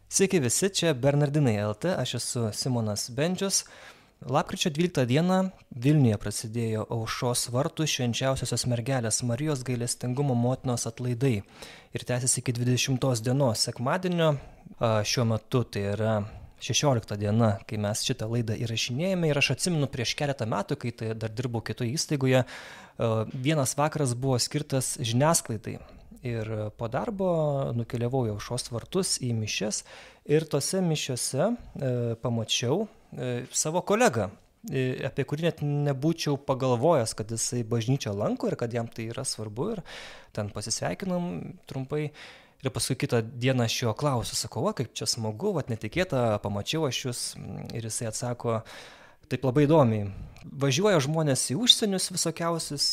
Sveiki visi, čia Bernardinai LT, aš esu Simonas Bendžius. Lapkričio 12 dieną Vilniuje prasidėjo Aušros vartų švenčiausiosios mergelės Marijos gailestingumo motinos atlaidai ir tęsiasi iki 20 dienos sekmadienio. Šiuo metu tai yra 16 diena, kai mes šitą laidą įrašinėjame ir aš atsimenu prieš keletą metų, kai tai dar dirbau kitoje įstaigoje, vienas vakaras buvo skirtas žiniasklaidai. Ir po darbo nukeliavau į Aušros vartus į mišias ir tose mišiose pamačiau savo kolegą, apie kurį net nebūčiau pagalvojęs, kad jisai bažnyčią lanko ir kad jam tai yra svarbu. Ir ten pasisveikinom trumpai. Ir paskui kitą dieną aš jo klausiu, sakau, kaip čia smagu, netikėta, pamačiau aš jūs. Ir jisai atsako, taip labai įdomiai. Važiuoja žmonės į užsienius visokiausius,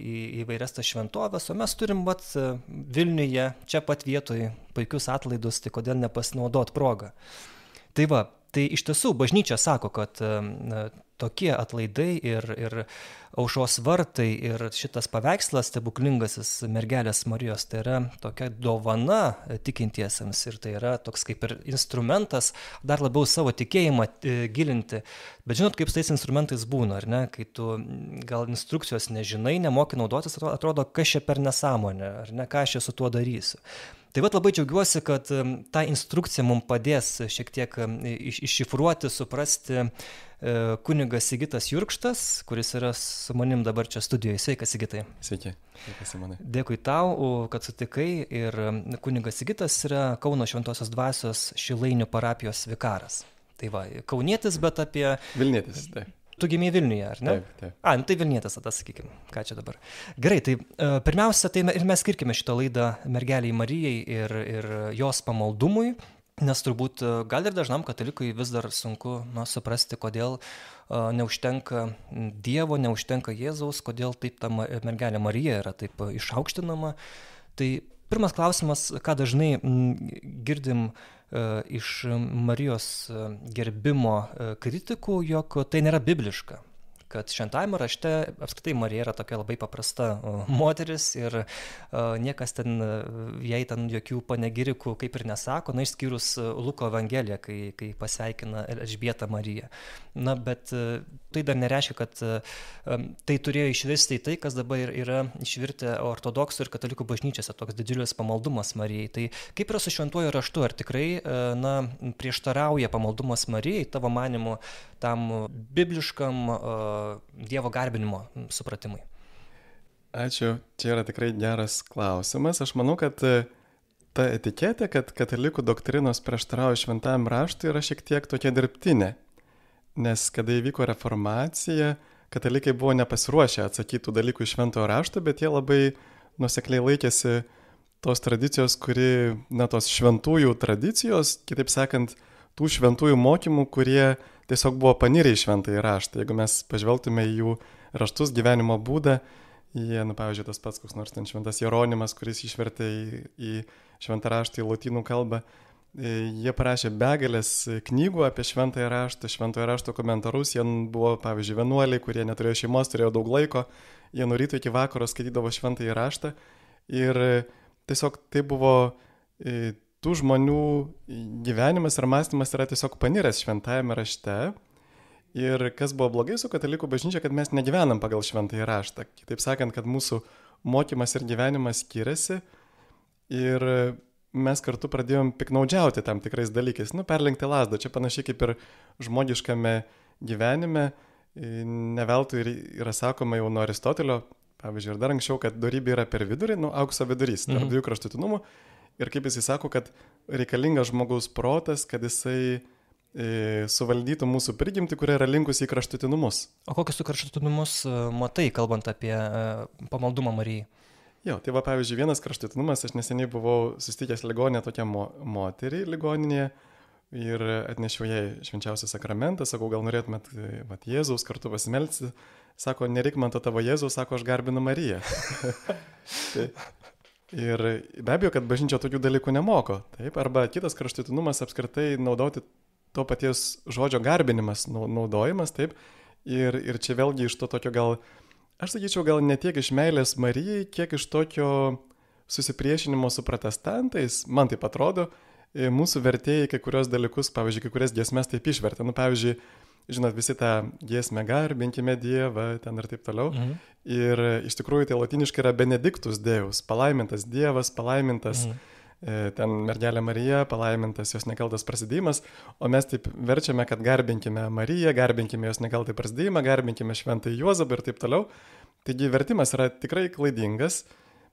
į įvairias tas šventovės, o mes turim Vilniuje, čia pat vietoj, puikius atlaidus, tai kodėl nepasinaudot progą. Tai va, tai iš tiesų bažnyčia sako, kad tokie atlaidai ir Aušros vartai ir šitas paveikslas stebuklingasis mergelės Marijos, tai yra tokia dovana tikintiesiems ir tai yra toks kaip ir instrumentas dar labiau savo tikėjimą gilinti. Bet žinot, kaip su tais instrumentais būna, ar ne? Kai tu gal instrukcijos nežinai, nemoki naudotis, atrodo, kas čia per nesąmonė, ar ne, ką aš čia su tuo darysiu. Tai labai džiaugiuosi, kad ta instrukcija mums padės šiek tiek iššifruoti, suprasti kunigas Sigitas Jurkštas, kuris yra su manim dabar čia studijoje. Sveikas, Sigitai. Sveiki, Simonai. Dėkui tau, kad sutikai. Ir kunigas Sigitas yra Kauno Šventosios Dvasios Šilainių parapijos vikaras. Tai va, kaunietis, bet apie... Vilnietis, taip. Tu gimei Vilniuje, ar ne? Taip. Tai Vilnietis, tada sakykim, ką čia dabar. Gerai, tai pirmiausia, tai ir mes skirkime šitą laidą mergeliai Marijai ir jos pamaldumui, nes turbūt gal ir dažnam katalikui vis dar sunku suprasti, kodėl neužtenka Dievo, neužtenka Jėzaus, kodėl taip ta mergelė Marija yra taip išaukštinama. Tai pirmas klausimas, ką dažnai girdim iš Marijos gerbimo kritikų, jog tai nėra bibliška, kad šventajame rašte apskritai Marija yra tokia labai paprasta moteris ir niekas ten, jai ten jokių panegirikų kaip ir nesako, išskyrus Luko Evangeliją, kai pasveikina Elžbietą Mariją. Bet tai dar nereiškia, kad tai turėjo išvirsti į tai, kas dabar yra išvirtę ortodoksų ir katalikų bažnyčiose, toks didžiulis pamaldumas Marijai. Tai kaip yra su šventuoju raštu, ar tikrai prieštarauja pamaldumas Marijai, tavo manimu, tam bibliškam Dievo garbinimo supratimui? Ačiū, čia yra tikrai geras klausimas. Aš manau, kad ta etiketė, kad katalikų doktrinos prieštarauja šventajam raštui, yra šiek tiek tokia dirbtinė. Nes kada įvyko reformacija, katalikai buvo nepasiruošę atsakytų dalykų iš šventojo rašto, bet jie labai nuosekliai laikėsi tos tradicijos, tos šventųjų tradicijos, kitaip sakant, tų šventųjų mokymų, kurie tiesiog buvo panirę į šventąjį raštą. Jeigu mes pažvelgtume į jų raštus, gyvenimo būdą, jie, pavyzdžiui, tas pats koks nors ten šventas Jeronimas, kuris išvertė į šventą raštą į lotynų kalbą, jie parašė begalės knygų apie šventąjį raštą, šventojo rašto komentarus. Jie buvo, pavyzdžiui, vienuoliai, kurie neturėjo šeimos, turėjo daug laiko, jie nuo ryto iki vakaro skaitydavo šventąjį raštą ir tiesiog tai buvo... Tų žmonių gyvenimas ir mąstymas yra tiesiog paniręs šventajame rašte. Ir kas buvo blogai su katalikų bažnyčia, kad mes negyvenam pagal šventąjį raštą. Kitaip sakant, kad mūsų mokymas ir gyvenimas skiriasi. Ir mes kartu pradėjom piknaudžiauti tam tikrais dalykais. Perlenkti lazdą. Čia panašiai kaip ir žmogiškame gyvenime. Ne veltui yra sakoma jau nuo Aristotelio, pavyzdžiui, ir dar anksčiau, kad dorybė yra per vidurį, aukso vidurys, tarp dviejų kraštutinumų. Ir kaip jisai sako, kad reikalingas žmogaus protas, kad jisai suvaldytų mūsų prigimtį, kuria yra linkusi į kraštutinumus. O kokius tu kraštutinumus matai, kalbant apie pamaldumą Marijai? Jo, tai pavyzdžiui, vienas kraštutinumas, aš neseniai buvau susitikęs ligoninėje tokia moterį ligoninėje ir atnešiau jai švenčiausią sakramentą, sakau, gal norėtumėt Jėzaus kartu pasimelsti, sako, nereik man to tavo Jėzaus, sako, aš garbinu Mariją. Ir be abejo, kad bažnyčia tokių dalykų nemoko. Taip? Arba kitas kraštutinumas apskritai naudoti to paties žodžio garbinimas naudojimas. Taip? Ir čia vėlgi iš to tokio gal, aš sakyčiau, gal ne tiek iš meilės Marijai, kiek iš tokio susipriešinimo su protestantais, man taip atrodo, mūsų vertėjai kai kurios dalykus, pavyzdžiui, kai kurias giesmes taip išvertė. Nu, pavyzdžiui, žinot, visi tą giesmę garbinkime Dievą, ten ir taip toliau. Ir iš tikrųjų tai latiniškai yra Benedictus Deus, palaimintas Dievas, palaimintas ten mergelė Marija, palaimintas jos nekaltas prasidėjimas, o mes taip verčiame, kad garbinkime Mariją, garbinkime jos nekaltą prasidėjimą, garbinkime šventąjį Juozapą ir taip toliau. Taigi vertimas yra tikrai klaidingas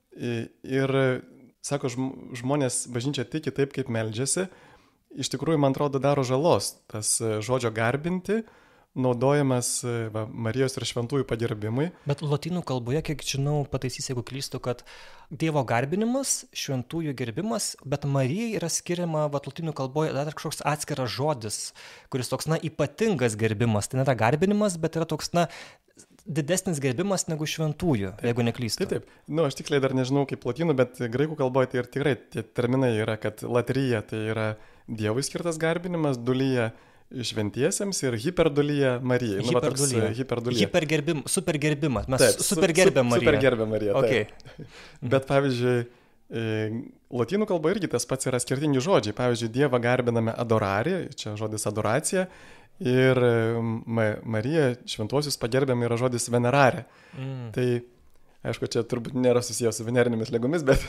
ir, sako, žmonės bažnyčia tiki taip, kaip meldžiasi. Iš tikrųjų, man atrodo, daro žalos tas žodžio garbinti, naudojamas Marijos ir šventųjų pagerbimui. Bet lotynų kalboje, kiek žinau, pataisys, jeigu klystu, kad Dievo garbinimas, šventųjų gerbimas, bet Marijai yra skiriama, lotynų kalboje, dar kažkoks atskiras žodis, kuris toks, ypatingas gerbimas. Tai nėra garbinimas, bet yra toks, didesnis gerbimas negu šventųjų, taip, jeigu neklystu. Taip. Aš tiksliai dar nežinau kaip lotynų, bet graikų kalboje tai ir tikrai tie terminai yra, kad latrija tai yra Dievui skirtas garbinimas, dulyja šventiesiems ir hiperdulyja Marijai. Hiperdulyja. Supergerbimas. Mes supergerbėm Mariją. Supergerbėm Mariją. Okay. Bet pavyzdžiui, lotynų kalba irgi tas pats yra skirtingi žodžiai. Pavyzdžiui, Dievą garbiname adorari, čia žodis adoracija, ir Mariją šventuosius pagerbėm yra žodis venerare. Tai, aišku, čia turbūt nėra susijęs su venerinėmis ligomis, bet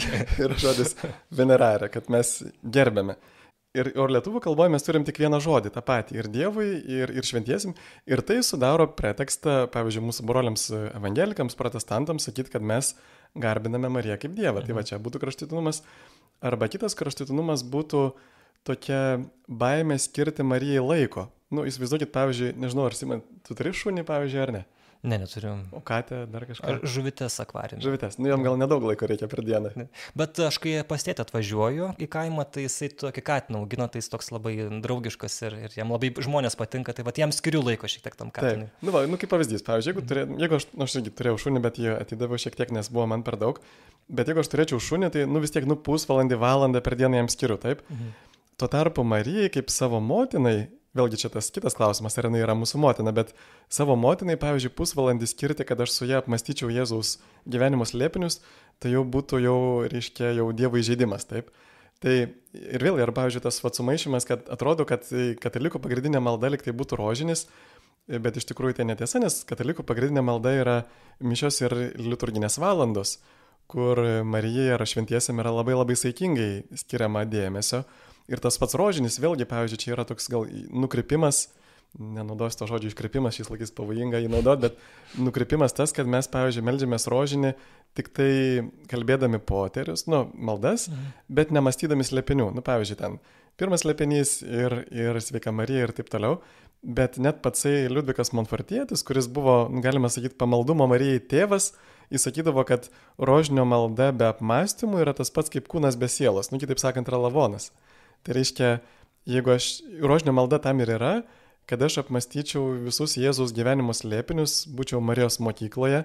yra žodis venerare, kad mes gerbėme. Ir lietuvių kalboje mes turim tik vieną žodį, tą patį, ir Dievui, ir šventiesim. Ir tai sudaro pretekstą, pavyzdžiui, mūsų broliams evangelikams, protestantams sakyti, kad mes garbiname Mariją kaip Dievą. Tai va čia būtų kraštutinumas. Arba kitas kraštutinumas būtų tokia baimė skirti Marijai laiko. Įsivaizduokit, pavyzdžiui, nežinau, ar Simai, tu turi šunį, pavyzdžiui, ar ne? Ne, neturiu. O katę dar kažką? Žuvites akvariume. Žuvites. Jam gal nedaug laiko reikia per dieną. Bet aš kai pas tėtę atvažiuoju į kaimą, tai jisai tokį katiną augina, tai jis toks labai draugiškas ir jam labai žmonės patinka, tai jam skiriu laiko šiek tiek tam katinui. Taip. Kaip pavyzdys, pavyzdžiui, jeigu aš irgi turėjau šunį, bet jį atidaviau šiek tiek, nes buvo man per daug, bet jeigu aš turėčiau šunį, tai vis tiek pusvalandį, valandą per dieną jam skiriu, taip? Tuo tarpu Marijai kaip savo motinai, vėlgi čia tas kitas klausimas, ar jinai yra mūsų motina, bet savo motinai, pavyzdžiui, pusvalandį skirti, kad aš su ją apmastyčiau Jėzaus gyvenimo slėpinius, tai jau būtų reiškia, Dievo įžeidimas, taip. Tai ir vėl, ir pavyzdžiui, tas sumaišymas, kad atrodo, kad katalikų pagrindinė malda lyg tai būtų rožinis, bet iš tikrųjų tai netiesa, nes katalikų pagrindinė malda yra mišios ir liturginės valandos, kur Marijai ar šventiesiam yra labai labai saikingai skiriama dėmesio. Ir tas pats rožinis, vėlgi, pavyzdžiui, čia yra toks gal nukrypimas, nenaudosiu to žodžio iškrypimas, šis laikis pavojinga jį naudoti, bet nukrypimas tas, kad mes, pavyzdžiui, meldžiamės rožinį tik tai kalbėdami poterius, maldas, bet nemastydami slėpinių. Pavyzdžiui, ten pirmas slėpinys ir Sveika Marija ir taip toliau, bet net patsai Liudvikas Montfortietis, kuris buvo, galima sakyti, pamaldumo Marijai tėvas, jis sakydavo, kad rožinio malda be apmąstymų yra tas pats kaip kūnas be sielos, kitaip sakant, yra lavonas. Tai reiškia, jeigu rožinio malda tam ir yra, kad aš apmąstyčiau visus Jėzaus gyvenimo slėpinius, būčiau Marijos mokykloje.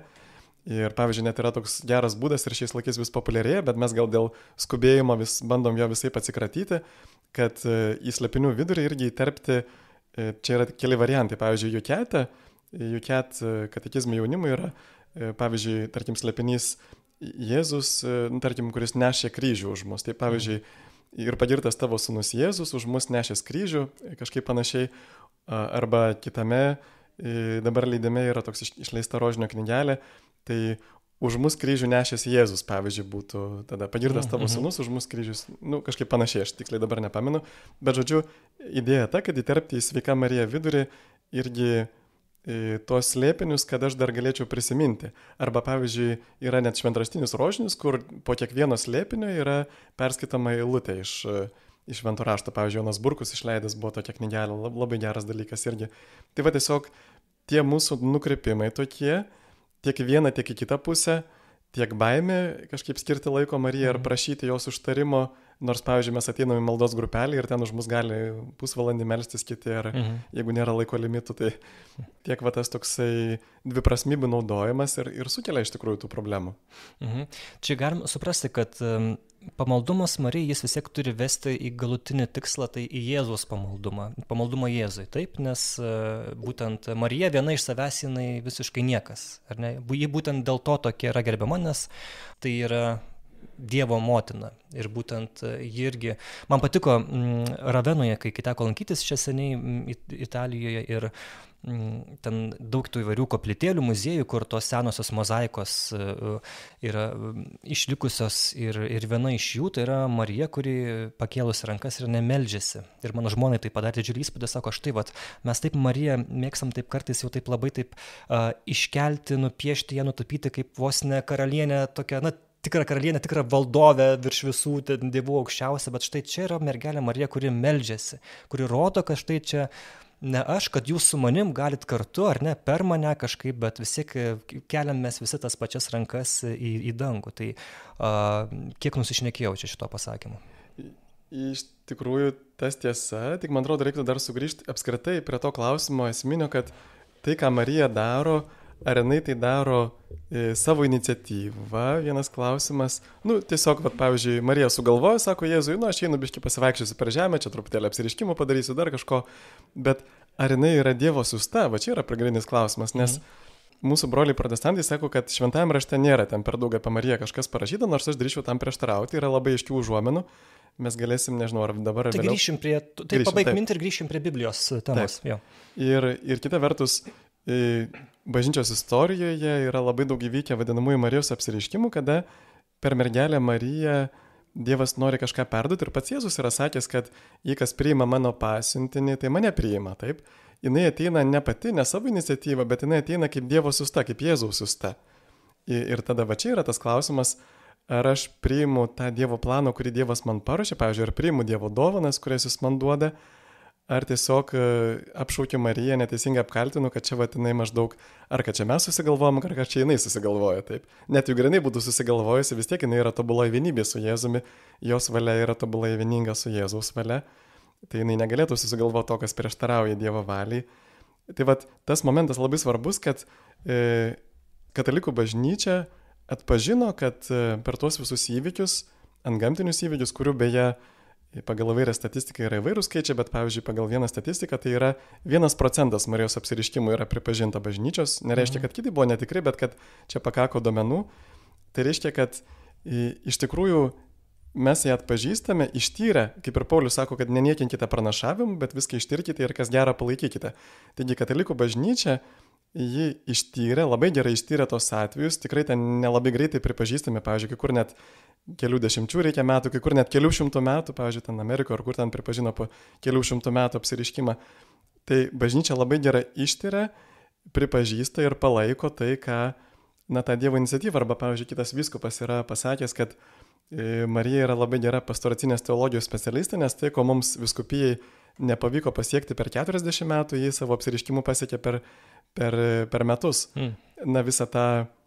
Ir pavyzdžiui, net yra toks geras būdas ir šiais laikais vis populiarėja, bet mes gal dėl skubėjimo vis bandom jo visai atsikratyti, kad į slėpinių vidurį irgi įterpti, čia yra keli variantai. Pavyzdžiui, Juket katekizmo jaunimui yra, pavyzdžiui, tarkim, slėpinys Jėzus, tarkim, kuris nešė kryžių už mus. Tai pavyzdžiui, ir pagirtas tavo sūnus Jėzus už mus nešęs kryžių, kažkaip panašiai, arba kitame dabar leidime yra toks išleista rožinio knygelė, tai už mus kryžių nešęs Jėzus, pavyzdžiui, būtų tada pagirtas tavo sūnus už mus kryžius, kažkaip panašiai, aš tiksliai dabar nepamenu, bet žodžiu, idėja ta, kad įterpti į Sveika Marija vidurį irgi tos slėpinius, kad aš dar galėčiau prisiminti. Arba, pavyzdžiui, yra net šventraštinis rožinis, kur po kiekvieno slėpinio yra perskaitama eilutė iš Švento rašto. Pavyzdžiui, Jonas Burkus išleidęs buvo tokia knygelė, labai geras dalykas irgi. Tai va tiesiog tie mūsų nukrypimai tokie, tiek į vieną, tiek į kitą pusę, tiek baimė kažkaip skirti laiko Marijai ar prašyti jos užtarimo, nors, pavyzdžiui, mes ateiname į maldos grupelį ir ten už mus gali pusvalandį melstis kiti, ar jeigu nėra laiko limitų, tai tiek va tas toksai dviprasmybių naudojimas ir sukelia iš tikrųjų tų problemų. Čia galim suprasti, kad pamaldumas Marijai jis vis tiek turi vesti į galutinį tikslą, tai į Jėzaus pamaldumą Jėzui, taip, nes būtent Marija viena iš savęs jinai visiškai niekas, ar ne? Ji būtent dėl to tokia yra gerbiama, nes tai yra Dievo motina. Ir būtent ji irgi, man patiko Ravenoje, kai teko lankytis čia seniai Italijoje ir ten daug tų įvairių koplytėlių, muziejų, kur tos senosios mozaikos yra išlikusios ir viena iš jų tai yra Marija, kuri pakėlusi rankas ir nemeldžiasi. Ir mano žmonai tai padarė didžiulį įspūdį, sako, štai vat, mes taip Mariją mėgstam taip kartais jau taip labai taip iškelti, nupiešti ją, nutapyti kaip vos ne karalienė tokia, na, tikra karalienė, tikra valdovė virš visų dievų aukščiausia, bet štai čia yra mergelė Marija, kuri meldžiasi, kuri rodo, kad štai čia ne aš, kad jūs su manim galit kartu, ar ne, per mane kažkaip, bet vis tiek keliam mes visi tas pačias rankas į dangų. Tai kiek nusišnekėjau čia šito pasakymu? Iš tikrųjų, tas tiesa, tik man atrodo, reiktų dar sugrįžti apskritai prie to klausimo esminio, kad tai, ką Marija daro, ar jinai tai daro savo iniciatyvą, vienas klausimas. Nu, tiesiog, vat, pavyzdžiui, Marija sugalvojo, sako Jėzui, nu, aš einu biškį pasivaikščiosiu per žemę, čia truputėlį apsiriškimų padarysiu, dar kažko, bet ar jinai yra Dievo siųsta, va čia yra pagrindinis klausimas, nes mūsų broliai protestantai sako, kad šventajame rašte nėra ten per daug apie Mariją kažkas parašyta, nors aš drįčiau tam prieštarauti, yra labai aiškių užuomenų, mes galėsim, nežinau, ar dabar ar vėliau. Grįšim prie, tai pabaig mintį ir grįšim prie Biblijos temos. Ir kita vertus, bažnyčios istorijoje yra labai daug įvykę vadinamųjų Marijos apsireiškimų, kada per mergelę Mariją Dievas nori kažką perduoti ir pats Jėzus yra sakęs, kad jei kas priima mano pasiuntinį, tai mane priima, taip. Jinai ateina ne pati, ne savo iniciatyva, bet jinai ateina kaip Dievo siųsta, kaip Jėzaus siųsta. Ir tada va čia yra tas klausimas, ar aš priimu tą Dievo planą, kurį Dievas man paruošė, pavyzdžiui, ar priimu Dievo dovanas, kurias jis man duoda, ar tiesiog apšaukiu Mariją, neteisingai apkaltinu, kad čia vatinai maždaug, ar kad čia mes susigalvojom, ar kad čia jinai susigalvoja, taip. Net jeigu jinai būtų susigalvojusi, vis tiek jinai yra tobulai vienybė su Jėzumi, jos valia yra tobulai vieninga su Jėzaus valia, tai jinai negalėtų susigalvoti to, kas prieštarauja Dievo valiai. Tai vat tas momentas labai svarbus, kad katalikų bažnyčia atpažino, kad per tuos visus įvykius, antgamtinius įvykius, kurių beje pagal įvairią statistiką yra įvairūs skaičiai, bet pavyzdžiui, pagal vieną statistiką tai yra 1% Marijos apsiriškimų yra pripažinta bažnyčios. Nereiškia, kad kiti buvo netikri, bet kad čia pakako duomenų. Tai reiškia, kad iš tikrųjų mes ją atpažįstame, ištyrę, kaip ir Paulius sako, kad neniekinkite pranašavimų, bet viską ištirkite ir kas gera palaikykite. Taigi katalikų bažnyčia ji ištyrė, labai gerai ištyrė tos atvejus, tikrai ten nelabai greitai pripažįstame, pavyzdžiui, kai kur net kelių dešimčių reikia metų, kai kur net kelių šimtų metų, pavyzdžiui, ten Amerikoje, ar kur ten pripažino po kelių šimtų metų apsiriškimą. Tai bažnyčia labai gerai ištyrė, pripažįsta ir palaiko tai, ką, na, tą Dievo iniciatyvą, arba, pavyzdžiui, kitas vyskupas yra pasakęs, kad Marija yra labai gera pastoracinės teologijos specialistė, nes tai, ko mums vyskupijai nepavyko pasiekti per 40 metų, jie savo apsiriškimu pasiekė per metus. Na, visą tą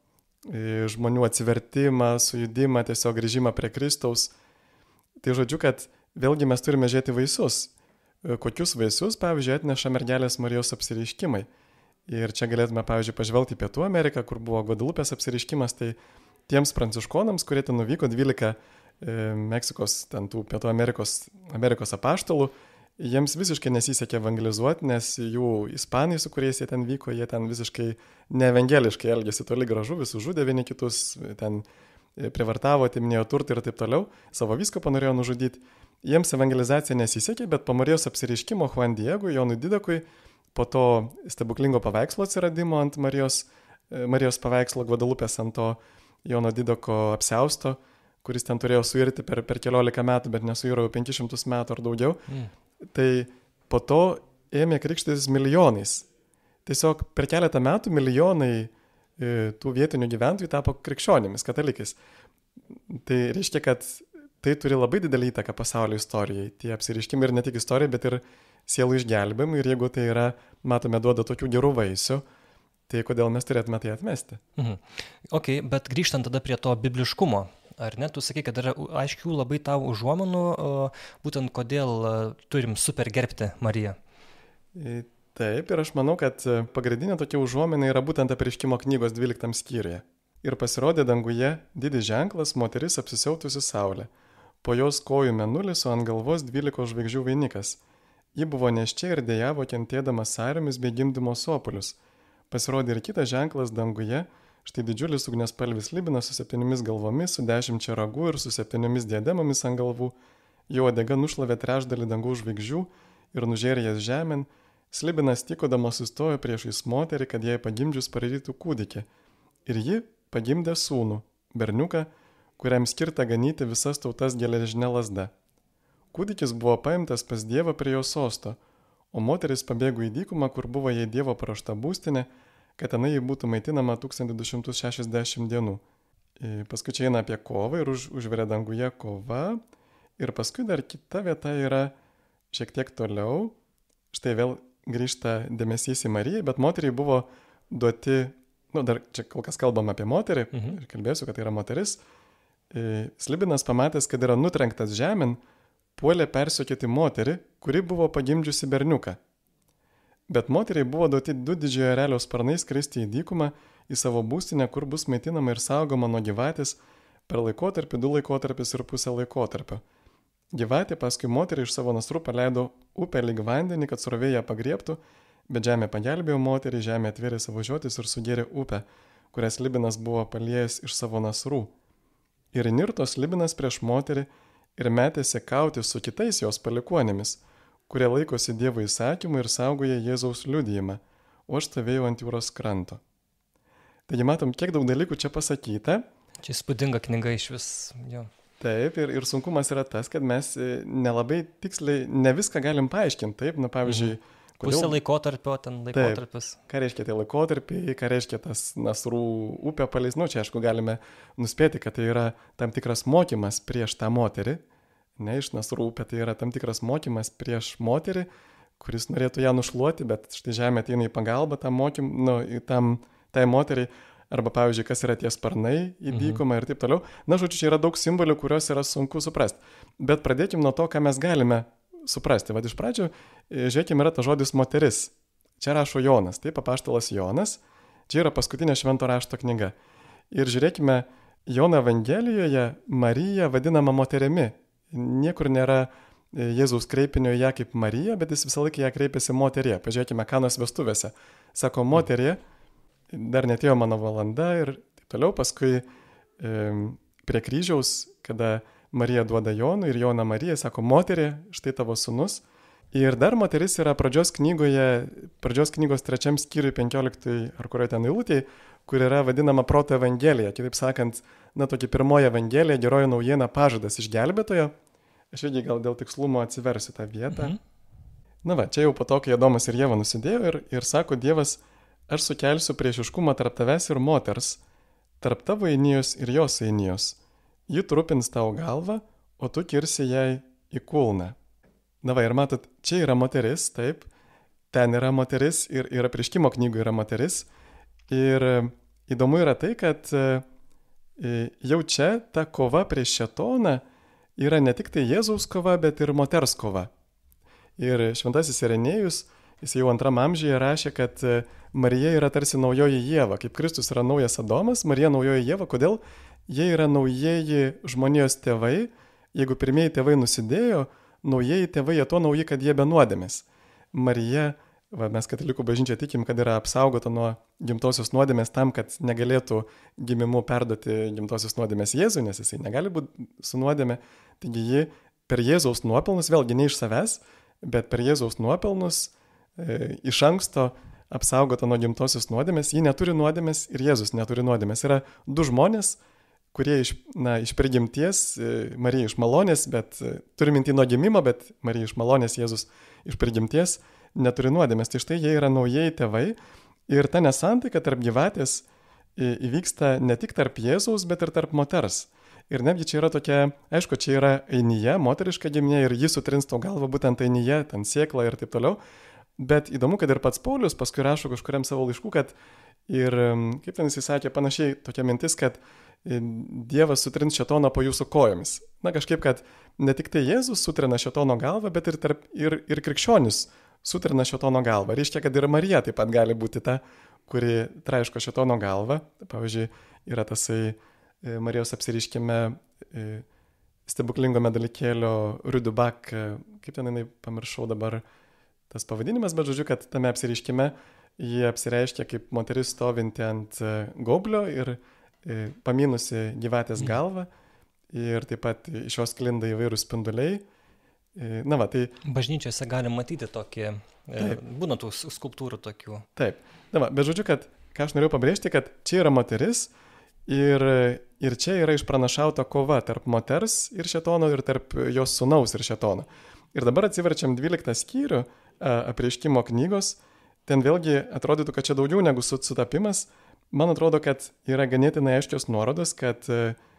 žmonių atsivertimą, sujudimą, tiesiog grįžimą prie Kristaus. Tai žodžiu, kad vėlgi mes turime žiūrėti vaisius. Kokius vaisius, pavyzdžiui, atneša mergelės Marijos apsireiškimai. Ir čia galėtume, pavyzdžiui, pažvelgti į Pietų Ameriką, kur buvo Gvadelupės apsireiškimas, tai tiems pranciškonams, kurie ten nuvyko 12 Meksikos, ten tų Pietų Amerikos apaštalų, jiems visiškai nesisekė evangelizuoti, nes jų ispanai, su kuriais jie ten vyko, jie ten visiškai neevangeliškai elgėsi toli gražu, visus žudė vieni kitus, ten privartavo, atiminėjo turtą ir taip toliau, savo vyskupą norėjo nužudyti. Jiems evangelizacija nesisekė, bet po Marijos apsireiškimo Juan Diego, Jonui Didakui, po to stebuklingo paveikslo atsiradimo ant Marijos paveikslo Gvadelupės, ant to Jono Didako apsiausto, kuris ten turėjo suirti per keliolika metų, bet nesuiro jau 500 metų ar daugiau. Tai po to ėmė krikštytis milijonais. Tiesiog per keletą metų milijonai tų vietinių gyventojų tapo krikščionimis, katalikais. Tai reiškia, kad tai turi labai didelį įtaką pasaulio istorijai. Tie apsireiškimai ir ne tik istorijai, bet ir sielų išgelbėjimui. Ir jeigu tai yra, matome, duoda tokių gerų vaisių, tai kodėl mes turėtume tai atmesti? Ok, bet grįžtant tada prie to bibliškumo. Ar ne, tu sakai, kad yra aiškių labai tau užuomenų, būtent kodėl turim super gerbti Mariją? Taip, ir aš manau, kad pagrindinė tokia užuomena yra būtent apreiškimo knygos 12 skyriuje. Ir pasirodė danguje didis ženklas, moteris apsisiautusi saulė. Po jos kojų mėnulis, o ant galvos 12 žvaigždžių vainikas. Ji buvo nėščia ir dejavo kentėdama sąrėmis bei gimdymo sopulius. Pasirodė ir kitas ženklas danguje, Štai didžiulis ugniaspalvis slibinas su 7 galvomis, su 10 ragų ir su 7 diademomis ant galvų. Jo uodega nušlavė trečdalį dangaus žvaigždžių ir nužėrė jas žemėn. Slibinas tykodamas sustojo priešais moterį, kad jai pagimdžius pararytų kūdikį. Ir ji pagimdė sūnų, berniuką, kuriam skirta ganyti visas tautas geležinė lazda. Kūdikis buvo paimtas pas Dievą prie jo sosto, o moteris pabėgo į dykumą, kur buvo jai Dievo paruošta būstinė, kad tenai jį būtų maitinama 1260 dienų. Paskui čia eina apie kovą ir užvirė danguje kova. Ir paskui dar kita vieta yra šiek tiek toliau. Štai vėl grįžta dėmesys į Mariją, bet moteriai buvo duoti, dar čia kol kas kalbam apie moterį, ir kalbėsiu, kad tai yra moteris. Slibinas pamatęs, kad yra nutrenktas žemėn, puolė persekioti moterį, kuri buvo pagimdžiusi berniuką. Bet moteriai buvo duoti 2 didžiojo erelio sparnai skristi į dykumą, į savo būstinę, kur bus maitinama ir saugoma nuo gyvatės per laikotarpį, 2 laikotarpis ir pusę laikotarpio. Gyvatė paskui moterį iš savo nasrų paleido upę lyg vandenį, kad srovė ją pagriebtų, bet žemė pagelbėjo moterį, žemė atvėrė savo žiotis ir sugėrė upę, kurią Slibinas buvo paliejęs iš savo nasrų. Ir nirto Slibinas prieš moterį ir metėsi kauti su kitais jos palikuonėmis, kurie laikosi Dievo įsakymų ir saugoja Jėzaus liudijimą, o aš stovėjau ant jūros kranto. Taigi matom, kiek daug dalykų čia pasakyta. Čia įspūdinga knyga iš vis, jo. Taip, ir sunkumas yra tas, kad mes nelabai tiksliai ne viską galim paaiškinti, taip, pavyzdžiui, Pusė laikotarpio, ten laikotarpis. Taip, ką reiškia tai laikotarpiai, ką reiškia tas nasrų upė paleis, čia aišku galime nuspėti, kad tai yra tam tikras mokymas prieš tą moterį, ne iš nasrų upė, tai yra tam tikras mokymas prieš moterį, kuris norėtų ją nušluoti, bet štai žemė ateina į pagalbą tai moteriai. Arba, pavyzdžiui, kas yra tie sparnai į dykumą ir taip toliau. Žodžiu, čia yra daug simbolių, kuriuos yra sunku suprasti. Bet pradėkim nuo to, ką mes galime suprasti. Iš pradžių, žiūrėkime, yra ta žodis moteris. Čia rašo Jonas, taip, apaštalas Jonas. Čia yra paskutinė švento rašto knyga. Ir žiūrėkime, Jono Evangelijoje Marija vadinama moterimi. Niekur nėra Jėzaus kreipinio ją kaip Marija, bet jis visą laiką ją kreipiasi moterie. Pažiūrėkime, Kanos vestuvėse. Sako moterie. Dar netėjo mano valanda ir taip toliau, paskui prie kryžiaus, kada Marija duoda Jonui ir Joną Mariją, sako, moterį, štai tavo sūnus. Ir dar moteris yra pradžios knygos 3 skyriui 15 ar kurioje ten eilutėje, kur yra vadinama proto evangelija. Kitaip sakant, tokia pirmoji evangelija, geroji naujiena, pažadas išgelbėtojo. Aš irgi gal dėl tikslumo atsiversiu tą vietą. Čia jau po to, kai Adomas ir Ieva nusidėjo ir sako Dievas, aš sukelsiu priešiškumą tarp tavęs ir moters, tarp tavo einijos ir jos einijos. Ji trupins tau galvą, o tu kirsi jai į kulną. Ir matot, čia yra moteris, taip, ten yra moteris ir Apreiškimo knygoje yra moteris. Ir įdomu yra tai, kad jau čia ta kova prieš šėtoną yra ne tik tai Jėzaus kova, bet ir moters kova. Ir šventasis Irenėjus, jis jau 2 amžiuje rašė, kad Marija yra tarsi naujoji Ieva. Kaip Kristus yra naujas Adomas, Marija naujoji Ieva. Kodėl? Jie yra naujieji žmonijos tėvai. Jeigu pirmieji tėvai nusidėjo, naujieji tėvai jie to nauji, kad jie be nuodėmės. Marija, mes katalikų bažnyčia tikim, kad yra apsaugota nuo gimtosios nuodėmės tam, kad negalėtų gimimu perduoti gimtosios nuodėmės Jėzui, nes jisai negali būti su nuodėmė. Taigi ji per Jėzaus nuopelnus, vėlgi ne iš savęs, bet per Jėzaus nuopelnus iš anksto apsaugota nuo gimtosios nuodėmės, ji neturi nuodėmės ir Jėzus neturi nuodėmės. Yra 2 žmonės, kurie iš prigimties, Marija iš malonės, bet turi mintį nuo gimimo, bet Marija iš malonės, Jėzus iš prigimties neturi nuodėmės. Tai štai jie yra naujieji tėvai ir ta nesantaika tarp gyvatės įvyksta ne tik tarp Jėzaus, bet ir tarp moters. Ir netgi čia yra tokia, aišku, čia yra einija, moteriška giminė ir ji sutrins tau galvą būtent einija, ten sėkla ir taip toliau. Bet įdomu, kad ir pats Paulius paskui rašo kažkuriam savo laiškų, kad ir, kaip ten jis sakė, panašiai tokia mintis, kad Dievas sutrins šėtoną po jūsų kojomis. Kažkaip, kad ne tik tai Jėzus sutrina šėtono galvą, bet ir krikščionis sutrina šėtono galvą. Reiškia, kad ir Marija taip pat gali būti ta, kuri traiško šėtono galvą. Pavyzdžiui, yra tasai Marijos apsireiškime stebuklingome dalykėlio Rudubak, kaip ten jinai, pamiršau dabar tas pavadinimas, bet žodžiu, kad tame apsireiškime ji apsireiškia kaip moteris stovinti ant gaublio ir paminusi gyvatės galvą ir taip pat iš jos sklinda įvairūs spinduliai. Na va, tai... Bažnyčiose galim matyti tokį, būna tų skulptūrų tokių. Taip, na va, bet žodžiu, kad ką aš norėjau pabrėžti, kad čia yra moteris ir čia yra išpranašauta kova tarp moters ir šėtono ir tarp jos sūnaus ir šėtono. Ir dabar atsiverčiam 12 skyrių apreiškimo knygos, ten vėlgi atrodytų, kad čia daugiau negu sutapimas. Man atrodo, kad yra ganėtinai aiškios nuorodos, kad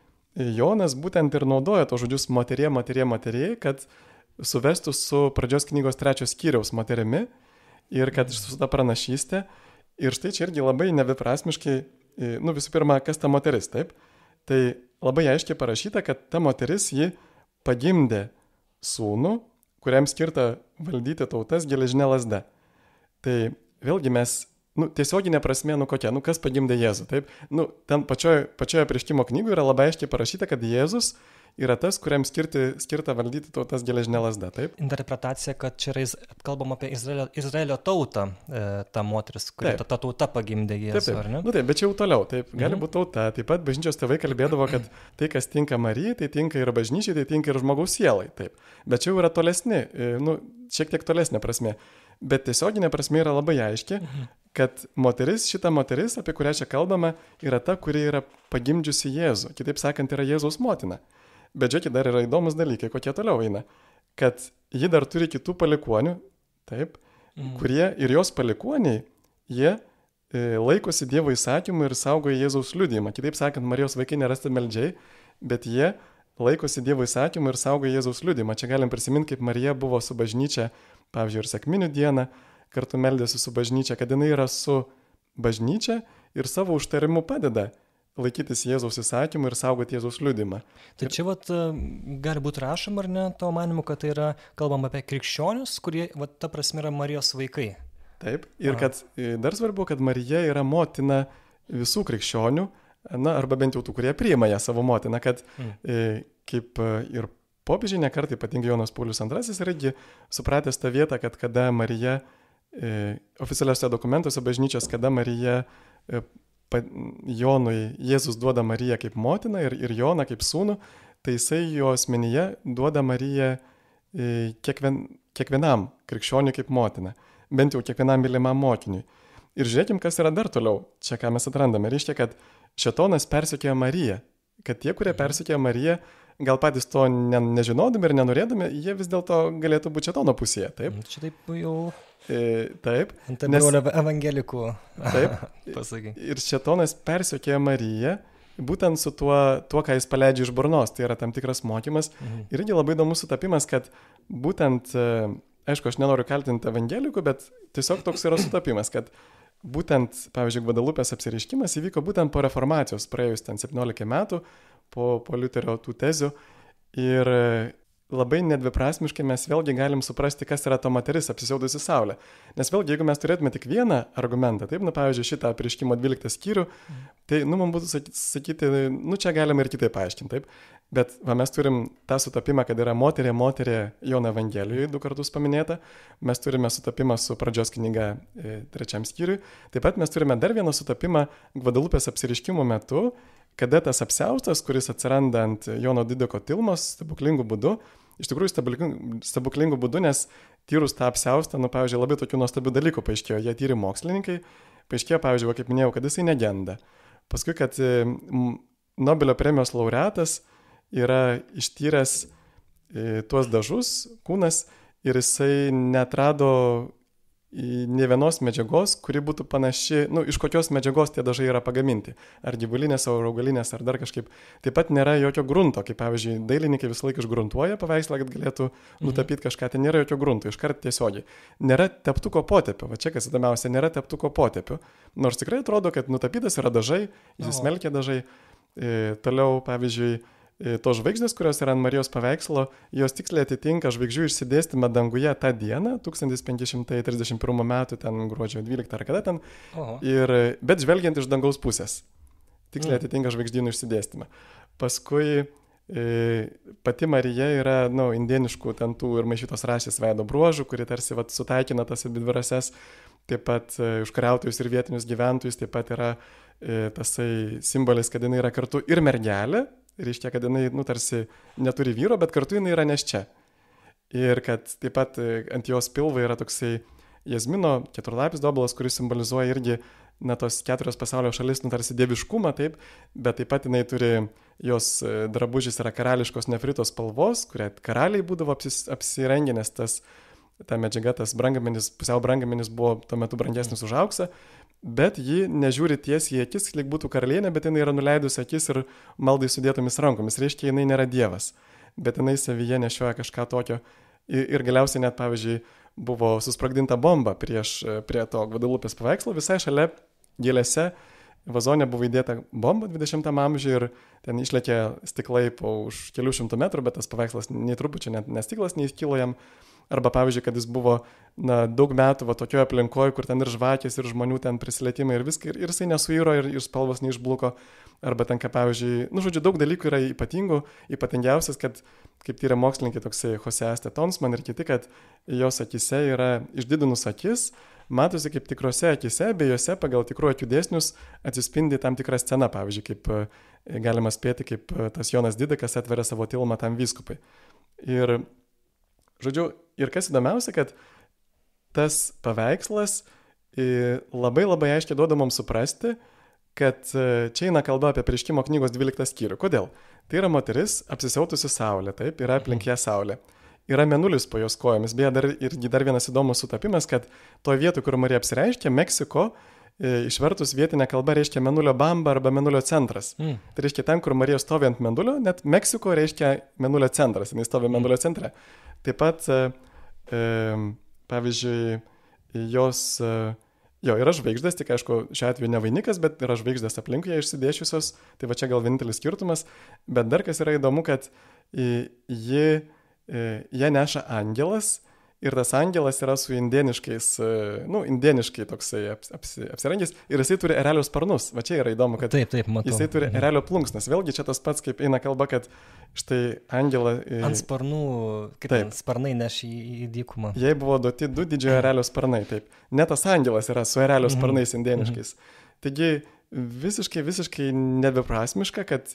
Jonas būtent ir naudoja to žodžius moterie, kad suvestų su pradžios knygos 3 skyriaus moterimi ir kad su ta pranašystė. Ir štai čia irgi labai neviprasmiškai, visų pirma, kas ta moteris, taip? Tai labai aiškiai parašyta, kad ta moteris ji pagimdė sūnų, kuriam skirta valdyti tautas geležinė lazda. Tai vėlgi mes, tiesioginė prasme, kokia, kas pagimdė Jėzų, taip? Ten pačioje apreiškimo knygoje yra labai aiškiai parašyta, kad Jėzus yra tas, kuriam skirta valdyti tautas geležinė lazda, taip? Interpretacija, kad čia yra kalbama apie Izraelio tautą, ta moteris, kuri ta tauta pagimdė Jėzų, ar ne? Taip, bet čia jau toliau, taip, gali būti tauta. Taip pat bažnyčios tėvai kalbėdavo, kad tai, kas tinka Marijai, tai tinka ir bažnyčiai, tai tinka ir žmogaus sielai, taip. Bet čia jau yra tolesni, šiek tiek tolesnė prasme. Bet tiesioginė prasme yra labai aiški, kad šita moteris, apie kurią čia kalbama, yra ta, kuri yra pagimdžiusi Jėzų. Kitaip sakant, yra Jėzaus motina. Bet žiūrėkit, dar yra įdomus dalykai, kokie toliau eina. Kad ji dar turi kitų palikuonių, taip, kurie ir jos palikuoniai, jie laikosi Dievo įsakymų ir saugoja Jėzaus liudijimą. Kitaip sakant, Marijos vaikai nerasti meldžiai, bet jie laikosi Dievo įsakymų ir saugoja Jėzaus liudijimą. Čia galim prisiminti, kaip Marija buvo su bažnyčia, pavyzdžiui, ir sekminių dieną, kartu meldėsi su bažnyčia, kad jinai yra su bažnyčia ir savo užtarimu padeda laikytis Jėzaus įsakymų ir saugoti Jėzaus liudymą. Tai čia gali būti rašoma, ar ne, tavo manimu, kad tai yra kalbama apie krikščionius, kurie, ta prasme, yra Marijos vaikai. Taip, ir kad dar svarbu, kad Marija yra motina visų krikščionių, arba bent jau tų, kurie priima ją savo motiną, kad kaip ir popiežiai nekart, ypatingai Jonas Paulius II, irgi supratęs tą vietą, kad kada Marija, oficialiuose dokumentuose bažnyčios, kada Marija Jonui Jėzus duoda Mariją kaip motiną ir Joną kaip sūnų, tai jisai jo asmenyje duoda Mariją kiekvienam krikščioniui kaip motiną, bent jau kiekvienam mylimam mokiniui. Ir žiūrėkim, kas yra dar toliau, čia ką mes atrandame, reiškia, kad šėtonas persekioja Mariją, kad tie, kurie persekioja Mariją, gal patys to nežinodami ir nenorėdami, jie vis dėlto galėtų būti šėtono pusėje, taip? Čia taip jau... Taip. Antabrolio evangelikų. Taip. Pasakai. Ir šėtonas persekioja Mariją, būtent su tuo, ką jis paleidžia iš burnos, tai yra tam tikras mokymas. Irgi labai įdomus sutapimas, kad būtent, aišku, aš nenoriu kaltinti evangelikų, bet tiesiog toks yra sutapimas, kad būtent, pavyzdžiui, Gvadalupės apsireiškimas įvyko būtent po reformacijos, praėjus ten 17 metų, po Liuterio tų tezių. Ir labai nedviprasmiškai mes vėlgi galim suprasti, kas yra ta moteris apsisiaudusi saulę. Nes vėlgi, jeigu mes turėtume tik vieną argumentą, taip, pavyzdžiui, šitą apreiškimo 12 skyrių, tai, man būtų sakyti, čia galim ir kitaip paaiškinti, taip. Bet mes turim tą sutapimą, kad yra moterė Jono Evangelijoje 2 kartus paminėta, mes turime sutapimą su pradžios knyga 3 skyriui, taip pat mes turime dar vieną sutapimą Gvadalupės apsireiškimo metu, kada tas apsiaustas, kuris atsiranda ant Jono Didiko tilmos stebuklingų būdų, iš tikrųjų stebuklingų būdų, nes tyrus tą apsiaustą, pavyzdžiui, labai tokių nuostabių dalykų paaiškėjo, jie tyri mokslininkai, paaiškėjo, pavyzdžiui, kaip minėjau, kad jisai negenda. Paskui, kad Nobelio premijos laureatas yra ištyręs tuos dažus, kūnas, ir jisai neatrado nė vienos medžiagos, kuri būtų panaši, iš kokios medžiagos tie dažai yra pagaminti. Ar gyvulinės, ar augalinės, ar dar kažkaip. Taip pat nėra jokio grunto, kaip pavyzdžiui, dailininkai visą laiką išgruntuoja paveikslą, kad galėtų nutapyti kažką, tai nėra jokio grunto, iškart tiesiogiai. Nėra teptuko potėpio, va čia kas įdomiausia, nėra teptuko potėpio. Nors tikrai atrodo, kad nutapytas yra dažai, įsismelkia dažai. Toliau, pavyzdžiui, tos žvaigždės, kurios yra ant Marijos paveikslo, jos tiksliai atitinka žvaigždžių išsidėstymą danguje tą dieną, 1531 metų, ten gruodžio 12 ar kada ten, bet žvelgiant iš dangaus pusės. Tiksliai atitinka žvaigždynų išsidėstymą. Paskui pati Marija yra, indieniškų ten tų ir maišytos rašės veido bruožų, kuri tarsi sutaikina tas abi dvi rases. taip pat užkariautojus ir vietinius gyventojus, taip pat yra tasai simbolis, kad jinai yra kartu ir mergelė, reiškia, kad jinai, tarsi neturi vyro, bet kartu jinai yra neščia. Ir kad taip pat ant jos pilvo yra toksai jazmino keturlapis dobalas, kuris simbolizuoja irgi, tos 4 pasaulio šalis, tarsi dieviškumą, taip, bet taip pat jinai turi, jos drabužis yra karališkos nefritos spalvos, kurią karaliai būdavo apsirengę, nes ta medžiaga, tas brangakmenis, pusiau brangakmenis buvo tuo metu brangesnis už auksą, bet ji nežiūri tiesiai į akis, lyg būtų karalienė, bet jinai yra nuleidusi akis ir maldai sudėtomis rankomis, reiškia, jinai nėra dievas, bet jinai savyje nešioja kažką tokio. Ir galiausiai net, pavyzdžiui, buvo susprogdinta bomba prie to Gvadelupės paveikslo, visai šalia gėlėse vazone buvo įdėta bomba 20 amžiuje ir ten išlėkė stiklai po už kelių šimtų metrų, bet tas paveikslas nei trupučiai net nestiklas neįskilo jam. Arba pavyzdžiui, kad jis buvo daug metų tokioje aplinkoje, kur ten ir žvakės, ir žmonių ten prisilietimai ir viską, ir jisai nesuiro, ir spalvos neišbluko. Arba ten, pavyzdžiui, žodžiu, daug dalykų yra ypatingiausias, kad, kaip tyria mokslininkai, toksai Jose Este Tonsman ir kiti, kad jos akise yra išdidinus akis, matosi kaip tikrose akise, abiejose pagal tikrų akių dėsnius atsispindi tam tikra scena, pavyzdžiui, kaip galima spėti, kaip tas Jonas Didikas atveria savo tilmą tam vyskupai. Ir, žodžiu, ir kas įdomiausia, kad tas paveikslas labai labai aiškiai duoda mums suprasti, kad čia eina kalba apie Apreiškimo knygos 12 skyrių. Kodėl? Tai yra moteris apsisiautusi saulė, taip, yra aplink ją saulė. Yra mėnulis po jos kojomis. Beje, dar vienas įdomus sutapimas, kad toje vietoje, kur Marija apsireiškia, Meksiko, išvertus vietinę kalbą reiškia mėnulio bamba arba mėnulio centras. Tai reiškia ten, kur Marija stovi ant mėnulio, net Meksiko reiškia mėnulio centras, jinai stovi mėnulio centre. Taip pat, pavyzdžiui, yra žvaigždės, tik aišku, šiuo atveju ne vainikas, bet yra žvaigždės aplinkui ją išsidėšiusios, tai va čia gal vienintelis skirtumas, bet dar kas yra įdomu, kad ją neša angelas ir tas angelas yra su indieniškai toksai apsirengęs ir jisai turi erelio sparnus, va čia yra įdomu, kad taip, matau. Jisai turi erelio plunksnas, vėlgi čia tas pats, kaip eina kalba, kad štai angelą... Ant sparnų, kaip sparnai neš į dykumą. Jai buvo duoti 2 didžiojo erelio sparnai, taip. Net tas angelas yra su erelio sparnais indieniškais. Taigi visiškai nebeprasmiška, kad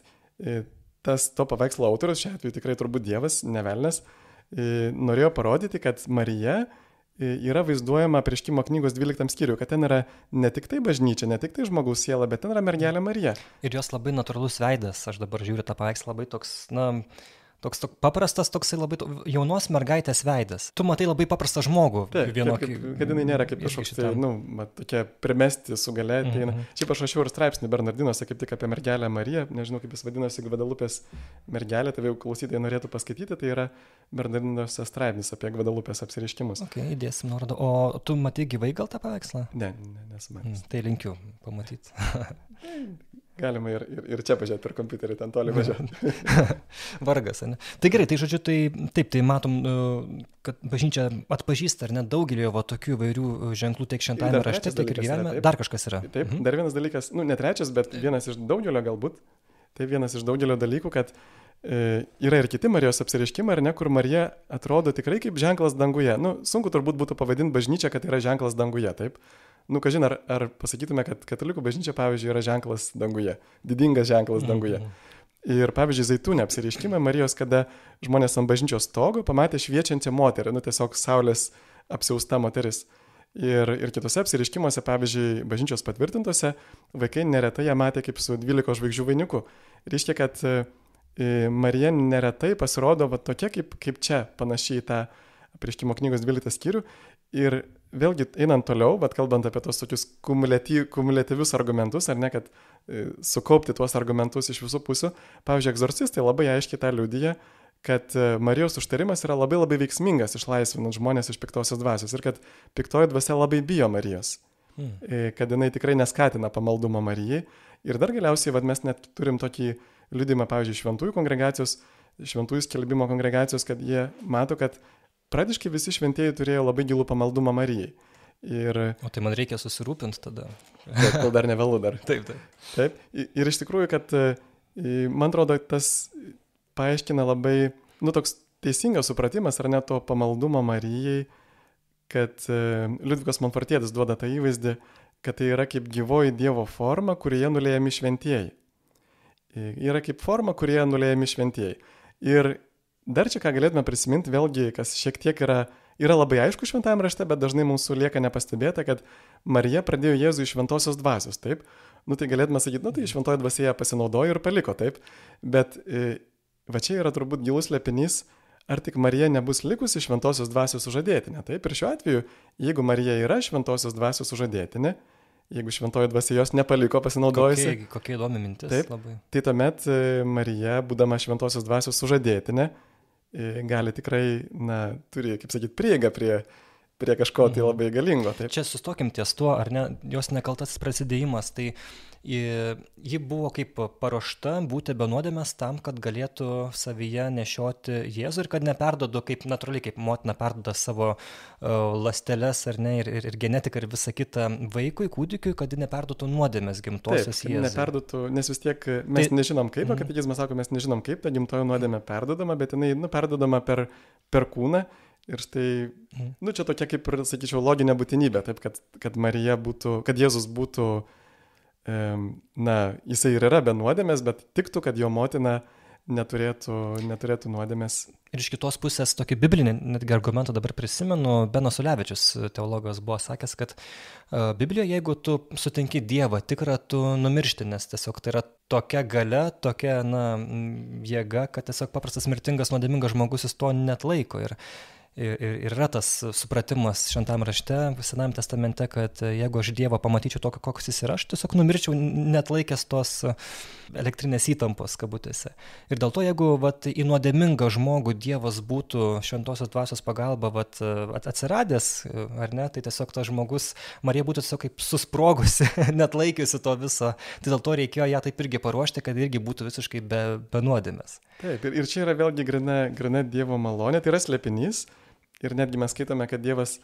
to paveikslo autorius, šiuo atveju tikrai turbūt Dievas, ne velnias, norėjo parodyti, kad Marija yra vaizduojama Apreiškimo knygos 12 skyriuje, kad ten yra ne tik tai bažnyčia, ne tik tai žmogaus siela, bet ten yra mergelė Marija. Ir jos labai natūralus veidas, aš dabar žiūriu tą paveikslą, labai toks paprastas, toksai labai jaunos mergaitės veidas. Tu matai labai paprastą žmogų. Taip, kad jinai nėra kaip kažkoks, tokia primesti su gale. Šiaip aš rašiau ir straipsnį Bernardinuose, kaip tik apie mergelę Mariją, nežinau kaip jis vadinosi, Gvadelupės mergelė, tai jau klausytojai norėtų paskaityti, tai yra Bernardinuose straipsnis apie Gvadelupės apsireiškimus. Įdėsim nuorodą. O tu matai gyvai gal tą paveikslą? Ne, nesu matęs. Tai linkiu pamatyti. Galima ir čia pažiūrėti per kompiuterį, ten toli važiuoti. Vargas, ne? Tai gerai, tai žodžiu, tai matom, kad bažnyčia atpažįsta ar net daugelį tokių įvairių ženklų tiek šventajame rašte, tiek ir gyvenime. Dar kažkas yra. Taip, dar vienas dalykas, ne trečias, bet vienas iš daugelio galbūt, tai vienas iš daugelio dalykų, kad yra ir kiti Marijos apsireiškimai, ar ne, kur Marija atrodo tikrai kaip ženklas danguje. Sunku turbūt būtų pavadinti bažnyčią, kad yra ženklas danguje, taip? Kažin, ar pasakytume, kad katalikų bažnyčia, pavyzdžiui, yra ženklas danguje, didingas ženklas danguje. Ir, pavyzdžiui, Zaitūne apsireiškime Marijos, kada žmonės ant bažnyčios stogo pamatė šviečiančią moterį, tiesiog saulės apsiausta moteris. Ir kitose apsireiškimuose, pavyzdžiui, bažnyčios patvirtintose, vaikai neretai ją matė kaip su 12 žvaigždžių vainiku. Reiškia, kad Marija neretai pasirodo tokia kaip čia, panašiai į tą Apreiškimo knygos 12 skyrių. Ir vėlgi, einant toliau, bet kalbant apie tos tokius kumuliatyvius argumentus, ar ne, kad sukaupti tuos argumentus iš visų pusių, pavyzdžiui, egzorcistai labai aiškiai tą liudija, kad Marijos užtarimas yra labai labai veiksmingas, išlaisvinant žmonės iš piktosios dvasios ir kad piktoji dvasia labai bijo Marijos, kad jinai tikrai neskatina pamaldumą Marijai. Ir dar galiausiai, mes net turim tokį liudimą, pavyzdžiui, šventųjų skelbimo kongregacijos, kad jie mato, kad praktiškai visi šventieji turėjo labai gilų pamaldumą Marijai. O tai man reikia susirūpinti tada. Taip, kol dar nevėlu dar. Taip. Ir iš tikrųjų, kad man atrodo, tas paaiškina labai, toks teisingas supratimas, ar ne to pamaldumo Marijai, kad Liudvikas Monfortietis duoda tą įvaizdį, kad tai yra kaip gyvoji Dievo forma, kurioje nulėjami šventieji. Yra kaip forma, kurioje nulėjami šventieji. Ir dar čia ką galėtume prisiminti, vėlgi, kas šiek tiek yra labai aišku šventajame rašte, bet dažnai mūsų lieka nepastebėta, kad Marija pradėjo Jėzų iš šventosios dvasios, taip? Tai galėtume sakyti, tai šventoji dvasia pasinaudojo ir paliko, taip? Bet va čia yra turbūt gilus slėpinys, ar tik Marija nebus likusi šventosios dvasios sužadėtinė, taip? Ir šiuo atveju, jeigu Marija yra šventosios dvasios sužadėtinė, jeigu šventoji dvasia jos nepaliko pasinaudojusi. Kokia įdomi mintis. Taip, labai. Tai tuomet Marija, būdama šventosios dvasios sužadėtinė, gali tikrai, turi, kaip sakyti, prieigą prie kažko tai labai galingo. Taip. Čia sustokim ties tuo, ar ne, jos nekaltasis prasidėjimas, tai ji buvo kaip paruošta būti be nuodėmės tam, kad galėtų savyje nešioti Jėzų ir kad neperduodu kaip natūraliai, kaip motina perduoda savo ląsteles, ar ne, ir genetiką ir visą kitą vaikui, kūdikiui, kad ji neperduotų nuodėmės gimtosios Jėzui. Neperduotų, nes vis tiek mes nežinom kaip, katekizmas sako, mes nežinom kaip ta gimtoji nuodėmė perdodama, bet jinai perdodama per kūną. Ir štai, čia tokia kaip ir, sakyčiau, loginė būtinybė, taip, kad Marija būtų, kad Jėzus būtų, jisai ir yra be nuodėmės, bet tiktų, kad jo motina neturėtų nuodėmės. Ir iš kitos pusės tokį biblinį netgi argumentą dabar prisimenu, Benas Ulevičius, teologas, buvo sakęs, kad Biblijoje, jeigu tu sutinki Dievą tikrą, tu numiršti, nes tiesiog tai yra tokia galia, tokia jėga, kad tiesiog paprastas mirtingas, nuodėmingas žmogus jis to neatlaiko. Ir yra tas supratimas šventame rašte, Senajame testamente, kad jeigu aš Dievą pamatyčiau tokį, koks jis yra, aš tiesiog numirčiau neatlaikęs tos elektrinės įtampos kabutėse. Ir dėl to, jeigu į nuodėmingą žmogų Dievas būtų šventosios dvasios pagalba atsiradęs, ar ne, tai tiesiog tas žmogus, Marija būtų tiesiog kaip susprogusi, neatlaikiusi to viso. Tai dėl to reikėjo ją taip irgi paruošti, kad irgi būtų visiškai be nuodėmės. Taip, ir čia yra vėlgi grina Dievo malonė, tai yra slėpinys. Ir netgi mes skaitome, kad Dievas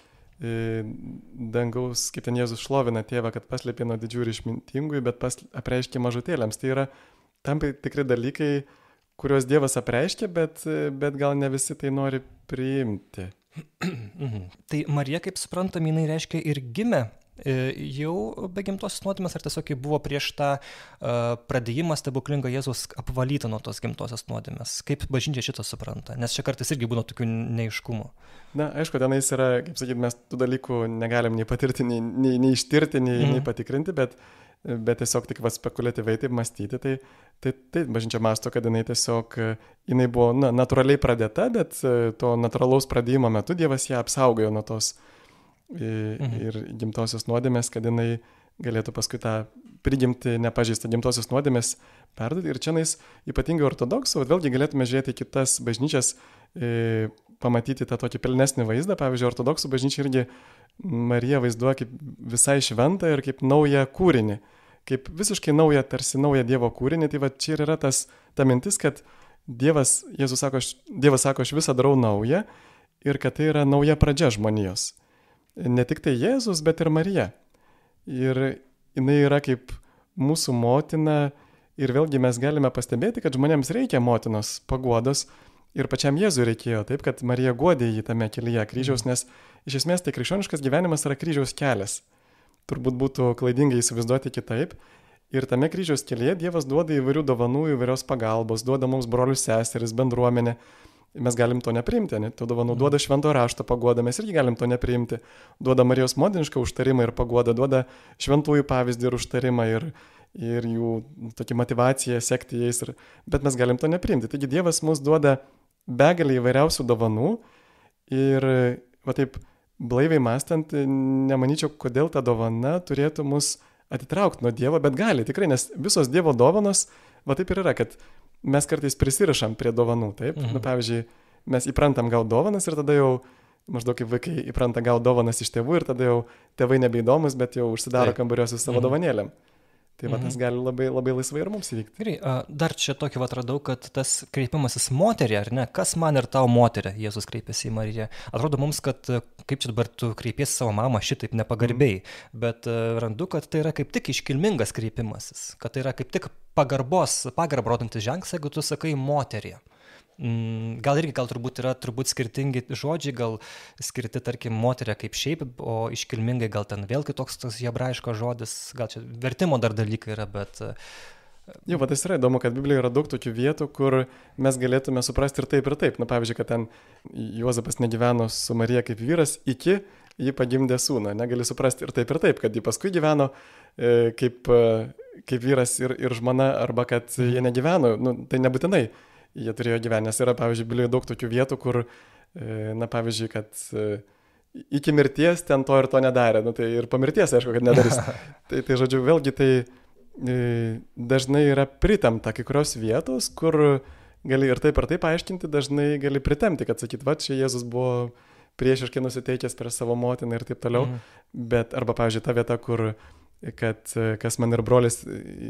dangaus, kaip ten Jėzus šlovina tėvą, kad paslėpė nuo didžių ir išmintingųjų, bet apreiškė mažutėliams. Tai yra tam tikri dalykai, kuriuos Dievas apreiškė, bet gal ne visi tai nori priimti. Tai Marija, kaip suprantam, jinai reiškia ir gimė jau be gimtosios nuodėmės, ar tiesiog buvo prieš tą pradėjimą stebuklingą Jėzus apvalyta nuo tos gimtosios nuodėmės? Kaip bažnyčia šitą supranta? Nes čia kartais irgi būna tokių neiškumų. Aišku, tenais yra, kaip sakyti, mes tų dalykų negalim nei patirti, nei ištirti, nei patikrinti, bet tiesiog tik spekuliatyviai taip mąstyti, tai bažnyčia mąsto, kad jinai buvo natūraliai pradėta, bet to natūralaus pradėjimo metu Dievas ją apsaugojo nuo tos ir gimtosios nuodėmės, kad jinai galėtų paskui tą prigimti nepažeistą gimtosios nuodėmės perduoti. Ir čia ypatingai ortodoksų, vėlgi galėtume žiūrėti kitas bažnyčias, pamatyti tą tokį pilnesnį vaizdą. Pavyzdžiui, ortodoksų bažnyčia irgi Mariją vaizduoja kaip visai šventą ir kaip naują kūrinį, kaip visiškai naują, tarsi naują Dievo kūrinį. Tai čia ir yra ta mintis, kad Dievas sako, aš visą darau naują ir kad tai yra nauja pradžia žmonijos. Ne tik tai Jėzus, bet ir Marija. Ir jinai yra kaip mūsų motina ir vėlgi mes galime pastebėti, kad žmonėms reikia motinos paguodos ir pačiam Jėzui reikėjo, taip, kad Marija guodė jį tame kelyje kryžiaus, nes iš esmės tai krikščioniškas gyvenimas yra kryžiaus kelias. Turbūt būtų klaidingai įsivaizduoti kitaip. Ir tame kryžiaus kelyje Dievas duoda įvairių dovanų, įvairios pagalbos, duoda mums brolius seseris, bendruomenę. Mes galim to nepriimti, to dovanų duoda švento rašto paguodą, mes irgi galim to nepriimti. Duoda Marijos motinišką užtarimą ir paguodą, duoda šventųjų pavyzdį ir užtarimą ir jų tokį motivaciją sekti jais, bet mes galim to nepriimti. Taigi Dievas mums duoda begalį įvairiausių dovanų ir taip blaiviai mąstant, nemanyčiau, kodėl ta dovana turėtų mus atitraukti nuo Dievo, bet gali tikrai, nes visos Dievo dovanos, taip ir yra, kad mes kartais prisirišam prie dovanų, taip? Pavyzdžiui, mes įprantam gauti dovanas ir tada jau, maždaug kaip vaikai įpranta gauti dovanas iš tėvų ir tada jau tėvai nebeįdomus, bet jau užsidaro kambariuose su savo dovanėlėm. Tai tas gali labai, labai laisvai ir mums įvykti. Gerai, dar čia tokį atradau, kad tas kreipimasis moterį, ar ne, kas man ir tau moterė, Jėzus kreipėsi į Mariją. Atrodo mums, kad kaip čia dabar tu kreipiesi savo mamą šitaip nepagarbiai, bet randu, kad tai yra kaip tik iškilmingas kreipimasis, kad tai yra kaip tik pagarbą rodantis ženklas, jeigu tu sakai moterį. Gal turbūt yra skirtingi žodžiai, gal skirti, tarkim, moterė kaip šiaip, o iškilmingai gal ten vėl kitoks toks hebrajiškas žodis, gal čia vertimo dar dalykai yra, bet... Jo, bet tas yra įdomu, kad Biblijoje yra daug tokių vietų, kur mes galėtume suprasti ir taip. Na, pavyzdžiui, kad ten Juozapas negyveno su Marija kaip vyras iki jį pagimdė sūną. Negali suprasti ir taip, kad jį paskui gyveno kaip vyras ir žmona, arba kad jie negyveno. Nu, tai nebūtinai jie turėjo gyventi, nes yra, pavyzdžiui, Biblijoje daug tokių vietų, kur, na, pavyzdžiui, kad iki mirties ten to ir to nedarė. Nu, tai ir po mirties, aišku, kad nedarys. tai, žodžiu, vėlgi tai dažnai yra pritemta kai kurios vietos, kur gali ir taip paaiškinti, dažnai gali pritemti, kad sakyt, va, čia Jėzus buvo priešiškai nusiteikęs prieš savo motiną ir taip toliau. Bet, arba, pavyzdžiui, ta vieta, kur, kad kas man ir brolis,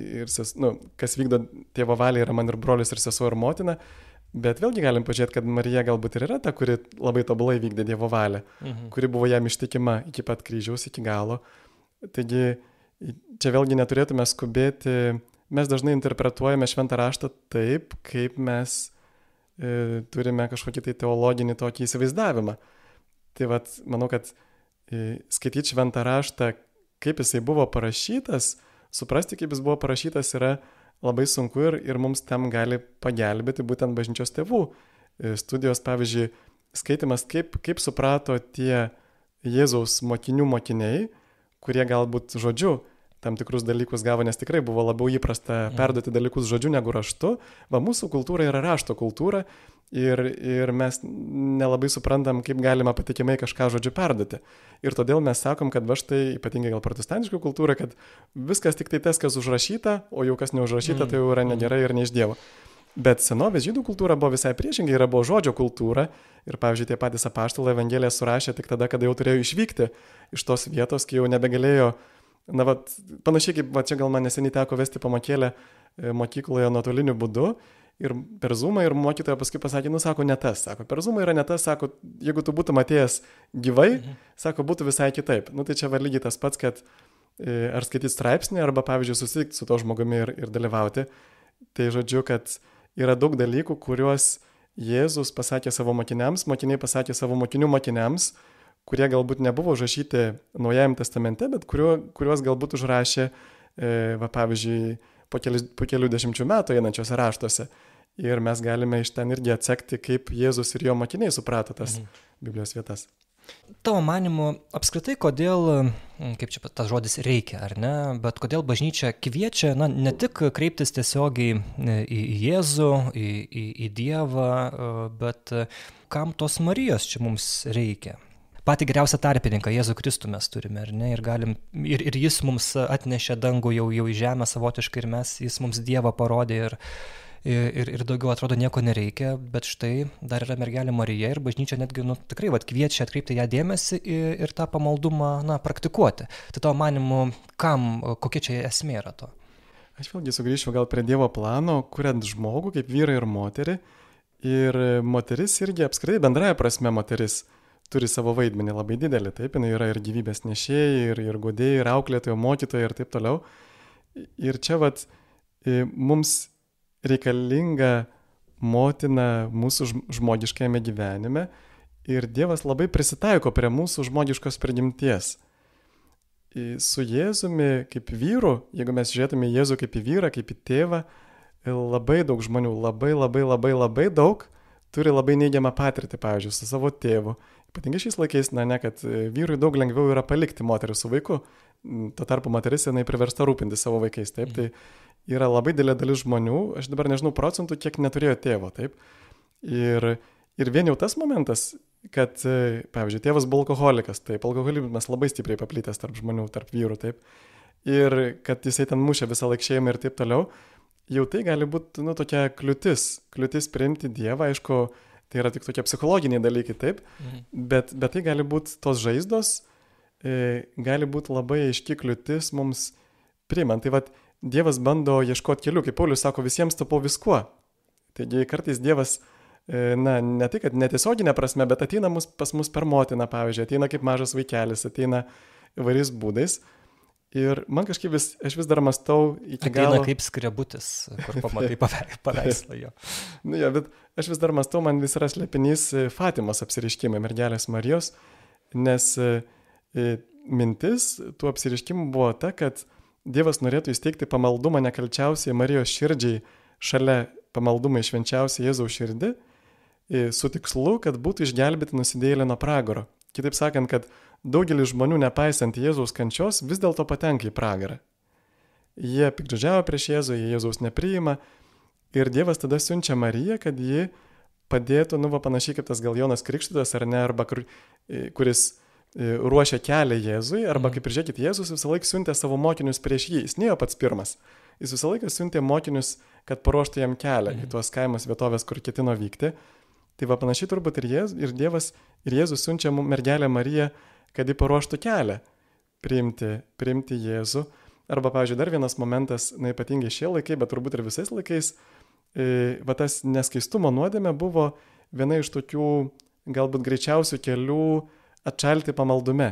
kas vykdo tėvo valią yra man ir brolis ir sesuo ir motina. Bet vėlgi galim pažiūrėti, kad Marija galbūt ir yra ta, kuri labai tobulai vykdė Dievo valią, kuri buvo jam ištikima iki pat kryžiaus, iki galo. Taigi, čia vėlgi neturėtume skubėti, mes dažnai interpretuojame šventą raštą taip, kaip mes turime kažkokį tai teologinį tokį įsivaizdavimą. Tai vat, manau, kad skaityti šventą raštą, kaip jisai buvo parašytas, suprasti, kaip jis buvo parašytas, yra labai sunku ir mums tam gali pagelbėti būtent bažnyčios tėvų studijos, pavyzdžiui, skaitimas, kaip suprato tie Jėzaus mokinių mokiniai, kurie galbūt žodžiu tam tikrus dalykus gavo, nes tikrai buvo labiau įprasta perduoti dalykus žodžiu negu raštu. Va, mūsų kultūra yra rašto kultūra ir mes nelabai suprantam, kaip galima patikimai kažką žodžiu perduoti. Ir todėl mes sakom, kad va štai, ypatingai gal protestantiška kultūra, kad viskas tik tai tas, kas užrašyta, o jau kas neužrašyta, tai jau yra negerai ir ne iš Dievo. Bet senovės žydų kultūra buvo visai priešingai, buvo žodžio kultūra ir, pavyzdžiui, tie patys apaštalai Evangeliją surašė tik tada, kada jau turėjo išvykti iš tos vietos, kai jau nebegalėjo. Na, va, panašiai kaip va, čia gal man neseniai teko vesti pamokėlę mokykloje nuotoliniu būdu ir per Zoomą ir mokytoja paskui pasakė, sako, ne tas, sako, per Zoomą yra ne tas, sako, jeigu tu būtum atėjęs gyvai, sako, būtų visai kitaip. Tai čia va lygiai tas pats, kad ar skaityti straipsnį, arba, pavyzdžiui, susitikti su to žmogumi ir dalyvauti. Tai žodžiu, kad yra daug dalykų, kuriuos Jėzus pasakė savo mokiniams, mokiniai pasakė savo mokinių mokiniams, kurie galbūt nebuvo užrašyti Naujajame testamente, bet kuriuos galbūt užrašė, va, pavyzdžiui, po kelių dešimčių metų einančiose raštuose. Ir mes galime iš ten irgi atsekti, kaip Jėzus ir jo mokiniai suprato tas Biblijos vietas. Tavo manymu, apskritai, kodėl, kaip čia tas žodis reikia, ar ne, bet kodėl bažnyčia kviečia, ne tik kreiptis tiesiogiai į Jėzų, į Dievą, bet kam tos Marijos čia mums reikia? Patį geriausią tarpininką, Jėzų Kristų mes turime, ar ne, ir jis mums atnešė dangų jau į žemę savotiškai ir jis mums Dievą parodė ir daugiau atrodo nieko nereikia, bet štai dar yra mergelė Marija ir bažnyčia netgi tikrai kviečia atkreipti ją dėmesį ir tą pamaldumą praktikuoti. Tai tavo manimu, kokia čia esmė yra to? Aš vėlgi sugrįšiu gal prie Dievo plano, kuriant žmogų kaip vyrą ir moterį. Ir moteris irgi apskritai bendraja prasme moteris turi savo vaidmenį labai didelį, taip, jinai yra ir gyvybės nešėjai, ir guodėjai, ir auklėtojai, mokytojai ir taip toliau. Ir čia mums reikalinga motina mūsų žmogiškajame gyvenime ir Dievas labai prisitaiko prie mūsų žmogiškos prigimties. Su Jėzumi kaip vyru, jeigu mes žiūrėtume Jėzų kaip į vyrą, kaip į tėvą, labai daug žmonių, labai daug turi labai neigiamą patirtį, pavyzdžiui, su savo tėvu. Ypatingai šiais laikais, kad vyrui daug lengviau yra palikti moterį su vaiku, tuo tarpu moteris jinai priversta rūpinti savo vaikais, taip, tai yra labai didelė dalis žmonių, aš dabar nežinau procentų, kiek neturėjo tėvo, taip, ir vien jau tas momentas, kad, pavyzdžiui, tėvas buvo alkoholikas, taip, alkoholizmas labai stipriai paplitęs tarp žmonių, tarp vyrų, taip, ir kad jisai ten mušė visą laik šeimą ir taip toliau, jau tai gali būti, tokia kliūtis priimti Dievą, aišku, tai yra tik tokie psichologiniai dalykai, taip, bet tai gali būti tos žaizdos, gali būti labai aiški kliūtis mums priimant. Tai Dievas bando ieškoti kelių, kaip Paulius sako, visiems tapau viskuo. Taigi kartais Dievas, ne tai, kad netiesioginė prasme, bet ateina pas mus per motiną, pavyzdžiui, ateina kaip mažas vaikelis, ateina įvairiais būdais. Ir man kažkaip aš vis dar mąstau iki Ateina galo. kaip skriebutis, kur pamatai paveikslą jo. Nu jo, bet aš vis dar mąstau, man vis yra slėpinys Fatimos apsireiškimai mergelės Marijos, nes mintis tų apsireiškimų buvo ta, kad Dievas norėtų įsteigti pamaldumą nekalčiausiai Marijos širdžiai šalia pamaldumą švenčiausiai Jėzaus širdį, su tikslu, kad būtų išgelbėti nusidėjėlį nuo pragaro. Kitaip sakant, kad daugelis žmonių, nepaisant Jėzaus kančios, vis dėlto patenka į pragarą. Jie piktžodžiavo prieš Jėzų, jie Jėzaus nepriima ir Dievas tada siunčia Mariją, kad ji padėtų, panašiai kaip tas gal Jonas Krikštytojas ar ne, arba kuris ruošia kelią Jėzui, arba kaip ir žiūrėkit, Jėzus visą laiką siuntė savo mokinius prieš jį, jis nėjo pats pirmas. Jis visą laiką siuntė mokinius, kad paruoštų jam kelią į tuos kaimus vietovės, kur ketino vykti. Tai panašiai turbūt ir Dievas, ir Jėzus siunčia mergelę Mariją, kad ji paruoštų kelią priimti Jėzų. Arba, pavyzdžiui, dar vienas momentas, ypatingai šie laikai, bet turbūt ir visais laikais, tas neskaistumo nuodėmė buvo viena iš tokių galbūt greičiausių kelių atšalti pamaldume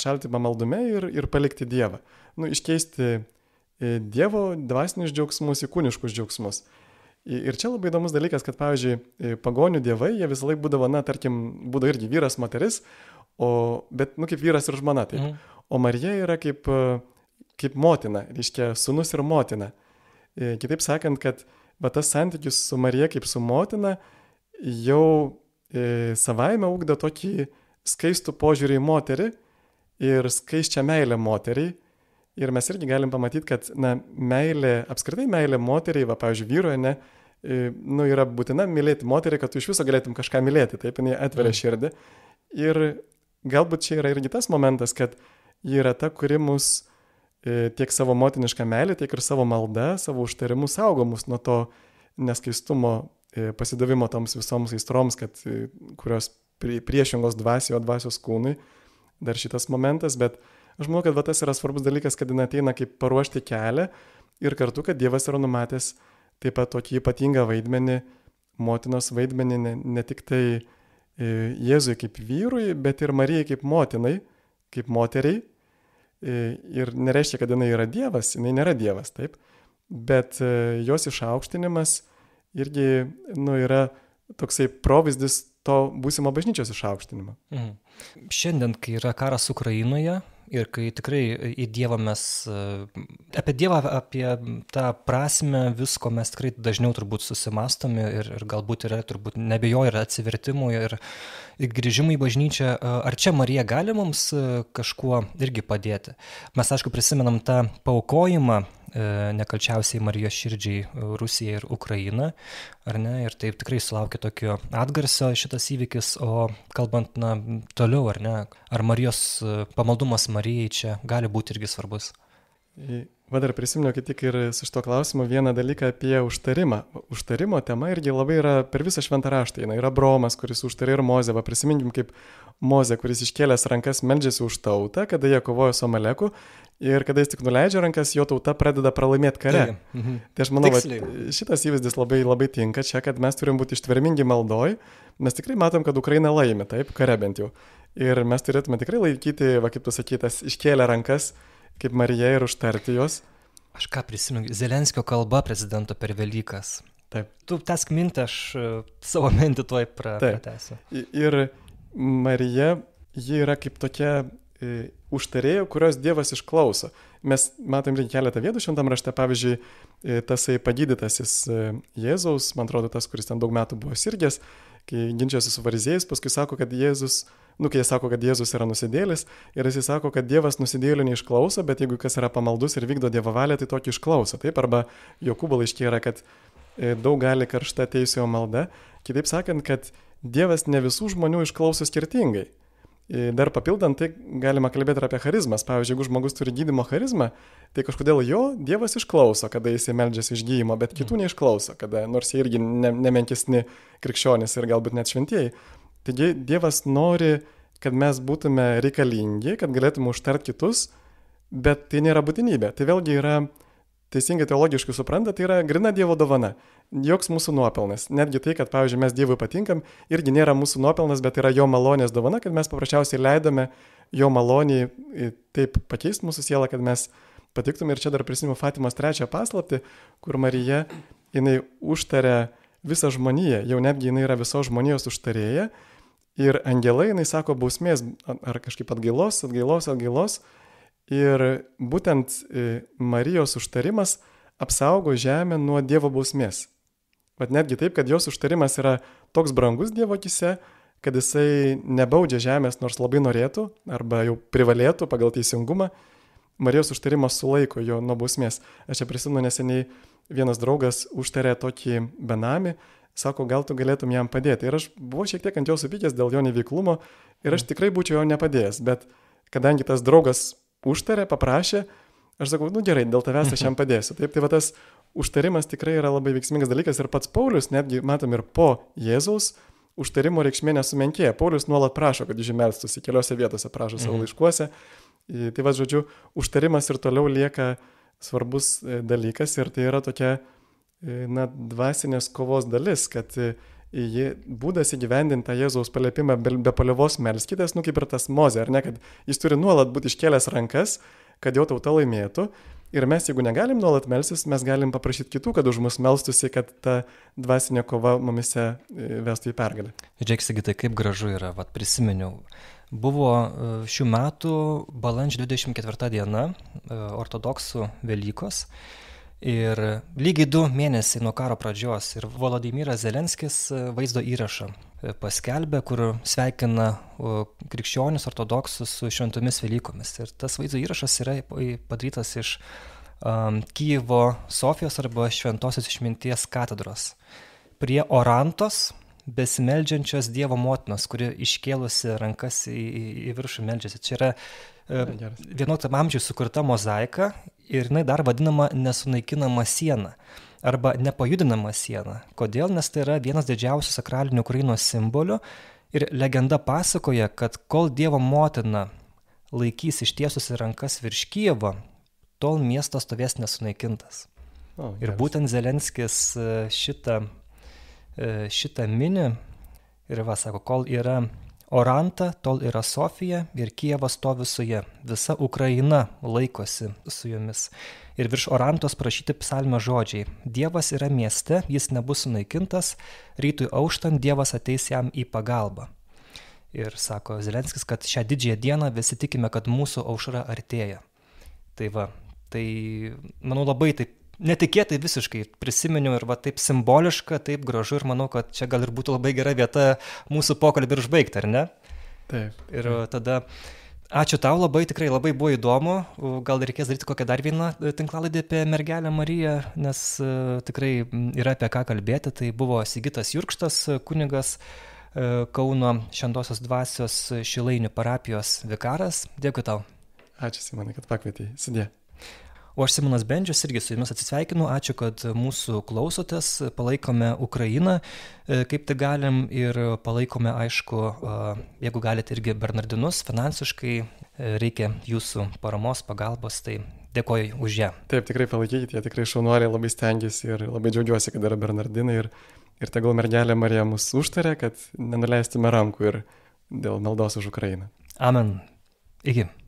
ir palikti Dievą. Iškeisti Dievo dvasinius džiaugsmus į kūniškus džiaugsmus. Ir čia labai įdomus dalykas, kad, pavyzdžiui, pagonių dievai, jie visą laiką būdavo, būdavo irgi vyras, moteris, bet, kaip vyras ir žmona, taip. O Marija yra kaip motina, reiškia, sūnus ir motina. Kitaip sakant, kad tas santykis su Marija kaip su motina jau savaime ugdo tokį skaistų požiūrį į moterį ir skaisčią meilę moteriai. Ir mes irgi galim pamatyti, kad meilė, apskritai meilė moteriai, pavyzdžiui, vyroje, yra būtina mylėti moterį, kad tu iš viso galėtum kažką mylėti, taip, jinai atveria širdį. Ir galbūt čia yra irgi tas momentas, kad ji yra ta, kuri mus tiek savo motinišką meilę, tiek ir savo maldą, savo užtarimus saugo mus nuo to neskaistumo, pasidavimo toms visoms aistroms, kurios priešingos dvasios kūnui, dar šitas momentas, bet aš manau, kad tas yra svarbus dalykas, kad jis ateina kaip paruošti kelią ir kartu, kad Dievas yra numatęs taip pat tokį ypatingą vaidmenį, motinos vaidmenį, ne tik tai Jėzui kaip vyrui, bet ir Marijai kaip motinai, kaip moteriai. Ir nereiškia, kad jinai yra Dievas, jinai nėra Dievas, taip, bet jos išaukštinimas irgi yra toksai provyzdis to būsimo bažnyčios išaukštinimo. Šiandien, kai yra karas Ukrainoje ir kai tikrai į Dievą mes, apie Dievą, apie tą prasme visko mes tikrai dažniau turbūt susimastome ir galbūt yra, turbūt nebejoja ir atsivertimų ir grįžimų į bažnyčią. Ar čia Marija gali mums kažkuo irgi padėti? Mes, aišku, prisimenam tą paaukojimą nekalčiausiai Marijos širdžiai Rusija ir Ukraina, ar ne? Ir taip tikrai sulaukė tokio atgarsio šitas įvykis, o kalbant toliau, ar ne? Ar Marijos pamaldumas Marijai čia gali būti irgi svarbus? Dar prisiminiau tik ir su šito klausimu vieną dalyką apie užtarimą. Užtarimo tema irgi labai yra per visą šventą raštą. Yra Abraomas, kuris užtarė ir Mozę. Prisiminkim, kaip Mozė, kuris iškėlęs rankas meldžiasi už tautą, kada jie kovojo su Amaleku. Ir kada jis tik nuleidžia rankas, jo tauta pradeda pralaimėti kare. Tai aš manau, šitas įvaizdis labai, labai tinka čia, kad mes turim būti ištvermingi maldoj. Mes tikrai matom, kad Ukraina laimi, taip, kare bent jau. Ir mes turėtume tikrai laikyti, kaip tu sakytas, iškėlę rankas, kaip Marija ir užtarti jos. Aš ką prisimenu, Zelenskio kalba prezidento per Velykas. Taip. Tu tęsk mintį, aš savo mintį tuoj pratęsiu. Ir Marija, ji yra kaip tokia užtarėjų, kurios Dievas išklauso. Mes matom ir keletą vietų šventam rašte, pavyzdžiui, tasai pagydytasis Jėzaus, man atrodo, tas, kuris ten daug metų buvo sirgęs, kai ginčiasi su farizėjais, paskui sako, kad Jėzus, kai jie sako, kad Jėzus yra nusidėlis, ir jis sako, kad Dievas nusidėlių neišklauso, bet jeigu kas yra pamaldus ir vykdo Dievo valią, tai tokį išklauso. Taip, arba Jokūbo laiške yra, kad daug gali karšta teisiojo malda. Kitaip sakant, kad Dievas ne visų žmonių išklauso skirtingai. Dar papildant, tai galima kalbėti ir apie charizmas. Pavyzdžiui, jeigu žmogus turi gydymo charizmą, tai kažkodėl jo Dievas išklauso, kada jis meldžiasi iš gydymo, bet kitų neišklauso, kada, nors jie irgi nemenkesni krikščionys ir galbūt net šventieji. Taigi Dievas nori, kad mes būtume reikalingi, kad galėtume užtart kitus, bet tai nėra būtinybė. Tai vėlgi yra teisingai teologiškai supranta, tai yra grina Dievo dovana. Joks mūsų nuopelnas. Netgi tai, kad, pavyzdžiui, mes Dievui patinkam, irgi nėra mūsų nuopelnas, bet yra jo malonės dovana, kad mes paprasčiausiai leidome jo maloniai taip pakeisti mūsų sielą, kad mes patiktume. Ir čia dar prisimenu Fatimos 3 paslaptį, kur Marija, jinai užtarė visą žmoniją, jau netgi jinai yra visos žmonijos užtarėja. Ir angelai, jinai sako, bausmės ar kažkaip atgailos. Ir būtent Marijos užtarimas apsaugo žemę nuo Dievo bausmės. Vat netgi taip, kad jos užtarimas yra toks brangus Dievo akise, kad jisai nebaudžia žemės, nors labai norėtų, arba jau privalėtų pagal teisingumą. Marijos užtarimas sulaiko jo nuo bausmės. Aš čia prisimenu neseniai, vienas draugas užtarė tokį benamį, sako, gal tu galėtum jam padėti. Ir aš buvau šiek tiek ant jo supykęs dėl jo neveiklumo ir aš tikrai būčiau jo nepadėjęs, bet kadangi tas draugas užtarė, paprašė, aš sakau, gerai, dėl tavęs aš jam padėsiu. Taip, tai va tas užtarimas tikrai yra labai veiksmingas dalykas ir pats Paulius, netgi matom ir po Jėzaus, užtarimo reikšmė nesumenkėja. Paulius nuolat prašo, kad išmelstus į keliose vietose, prašo savo laiškuose. Tai va, žodžiu, užtarimas ir toliau lieka svarbus dalykas ir tai yra tokia, dvasinės kovos dalis, kad būdas įgyvendinti Jėzaus paliepimą be paliovos melskitės, kaip ir tas Mozė, ar ne, kad jis turi nuolat būti iškėlęs rankas, kad jo tauta laimėtų. Ir mes, jeigu negalim nuolat melstis, mes galim paprašyti kitų, kad už mus melstusi, kad ta dvasinė kova mumise vestų į pergalę. Žiūrėk, Sigitai, kaip gražu yra, prisiminiau. Buvo šių metų balandžio 24 diena, ortodoksų Velykos. Ir lygiai 2 mėnesiai nuo karo pradžios ir Volodymyras Zelenskis vaizdo įrašą paskelbė, kur sveikina krikščionis ortodoksus su šventomis Velykomis. Ir tas vaizdo įrašas yra padarytas iš Kyjivo Sofijos arba Šventosios išminties katedros. Prie Orantos besimeldžiančios Dievo motinos, kuri iškėlusi rankas į viršų meldžiasi. Čia yra 11 amžiuje sukurta mozaika ir jinai dar vadinama nesunaikinama siena arba nepajudinama siena. Kodėl? Nes tai yra vienas didžiausių sakralinių Ukrainos simbolių ir legenda pasakoja, kad kol Dievo motina laikys ištiesusi rankas virš Kijevo, tol miestas stovės nesunaikintas. Ir būtent Zelenskis šitą mini ir sako, kol yra Oranta, tol yra Sofija ir Kijevas stovi su ja. Visa Ukraina laikosi su jomis. Ir virš Orantos prašyti psalmio žodžiai. Dievas yra mieste, jis nebus sunaikintas, rytui auštant Dievas ateis jam į pagalbą. Ir sako Zelenskis, kad šią didžiąją dieną visi tikime, kad mūsų aušra artėja. Tai manau, labai taip netikėtai visiškai prisiminiau ir taip simboliška, taip gražu ir manau, kad čia gal ir būtų labai gera vieta mūsų pokalbį ir užbaigti, ar ne? Taip. Ir tada ačiū tau labai, tikrai labai buvo įdomu, gal reikės daryti kokią dar vieną tinklalaidę apie mergelę Mariją, nes tikrai yra apie ką kalbėti. Tai buvo Sigitas Jurkštas, kunigas, Kauno Šventosios dvasios Šilainių parapijos vikaras. Dėkui tau. Ačiū, Simonai, kad pakvietei. Sudie. O aš Simonas Bendžius irgi su jumis atsisveikinu. Ačiū, kad mūsų klausotės, palaikome Ukrainą, kaip tai galim, ir palaikome, aišku, jeigu galite irgi bernardinus finansiškai, reikia jūsų paramos, pagalbos, tai dėkoju už ją. Taip, tikrai palaikykite, jie tikrai šaunuoliai, labai stengiasi ir labai džiaugiuosi, kad yra bernardinai ir tegul mergelė Marija mus užtarė, kad nenuleistume rankų ir dėl maldos už Ukrainą. Amen. Iki.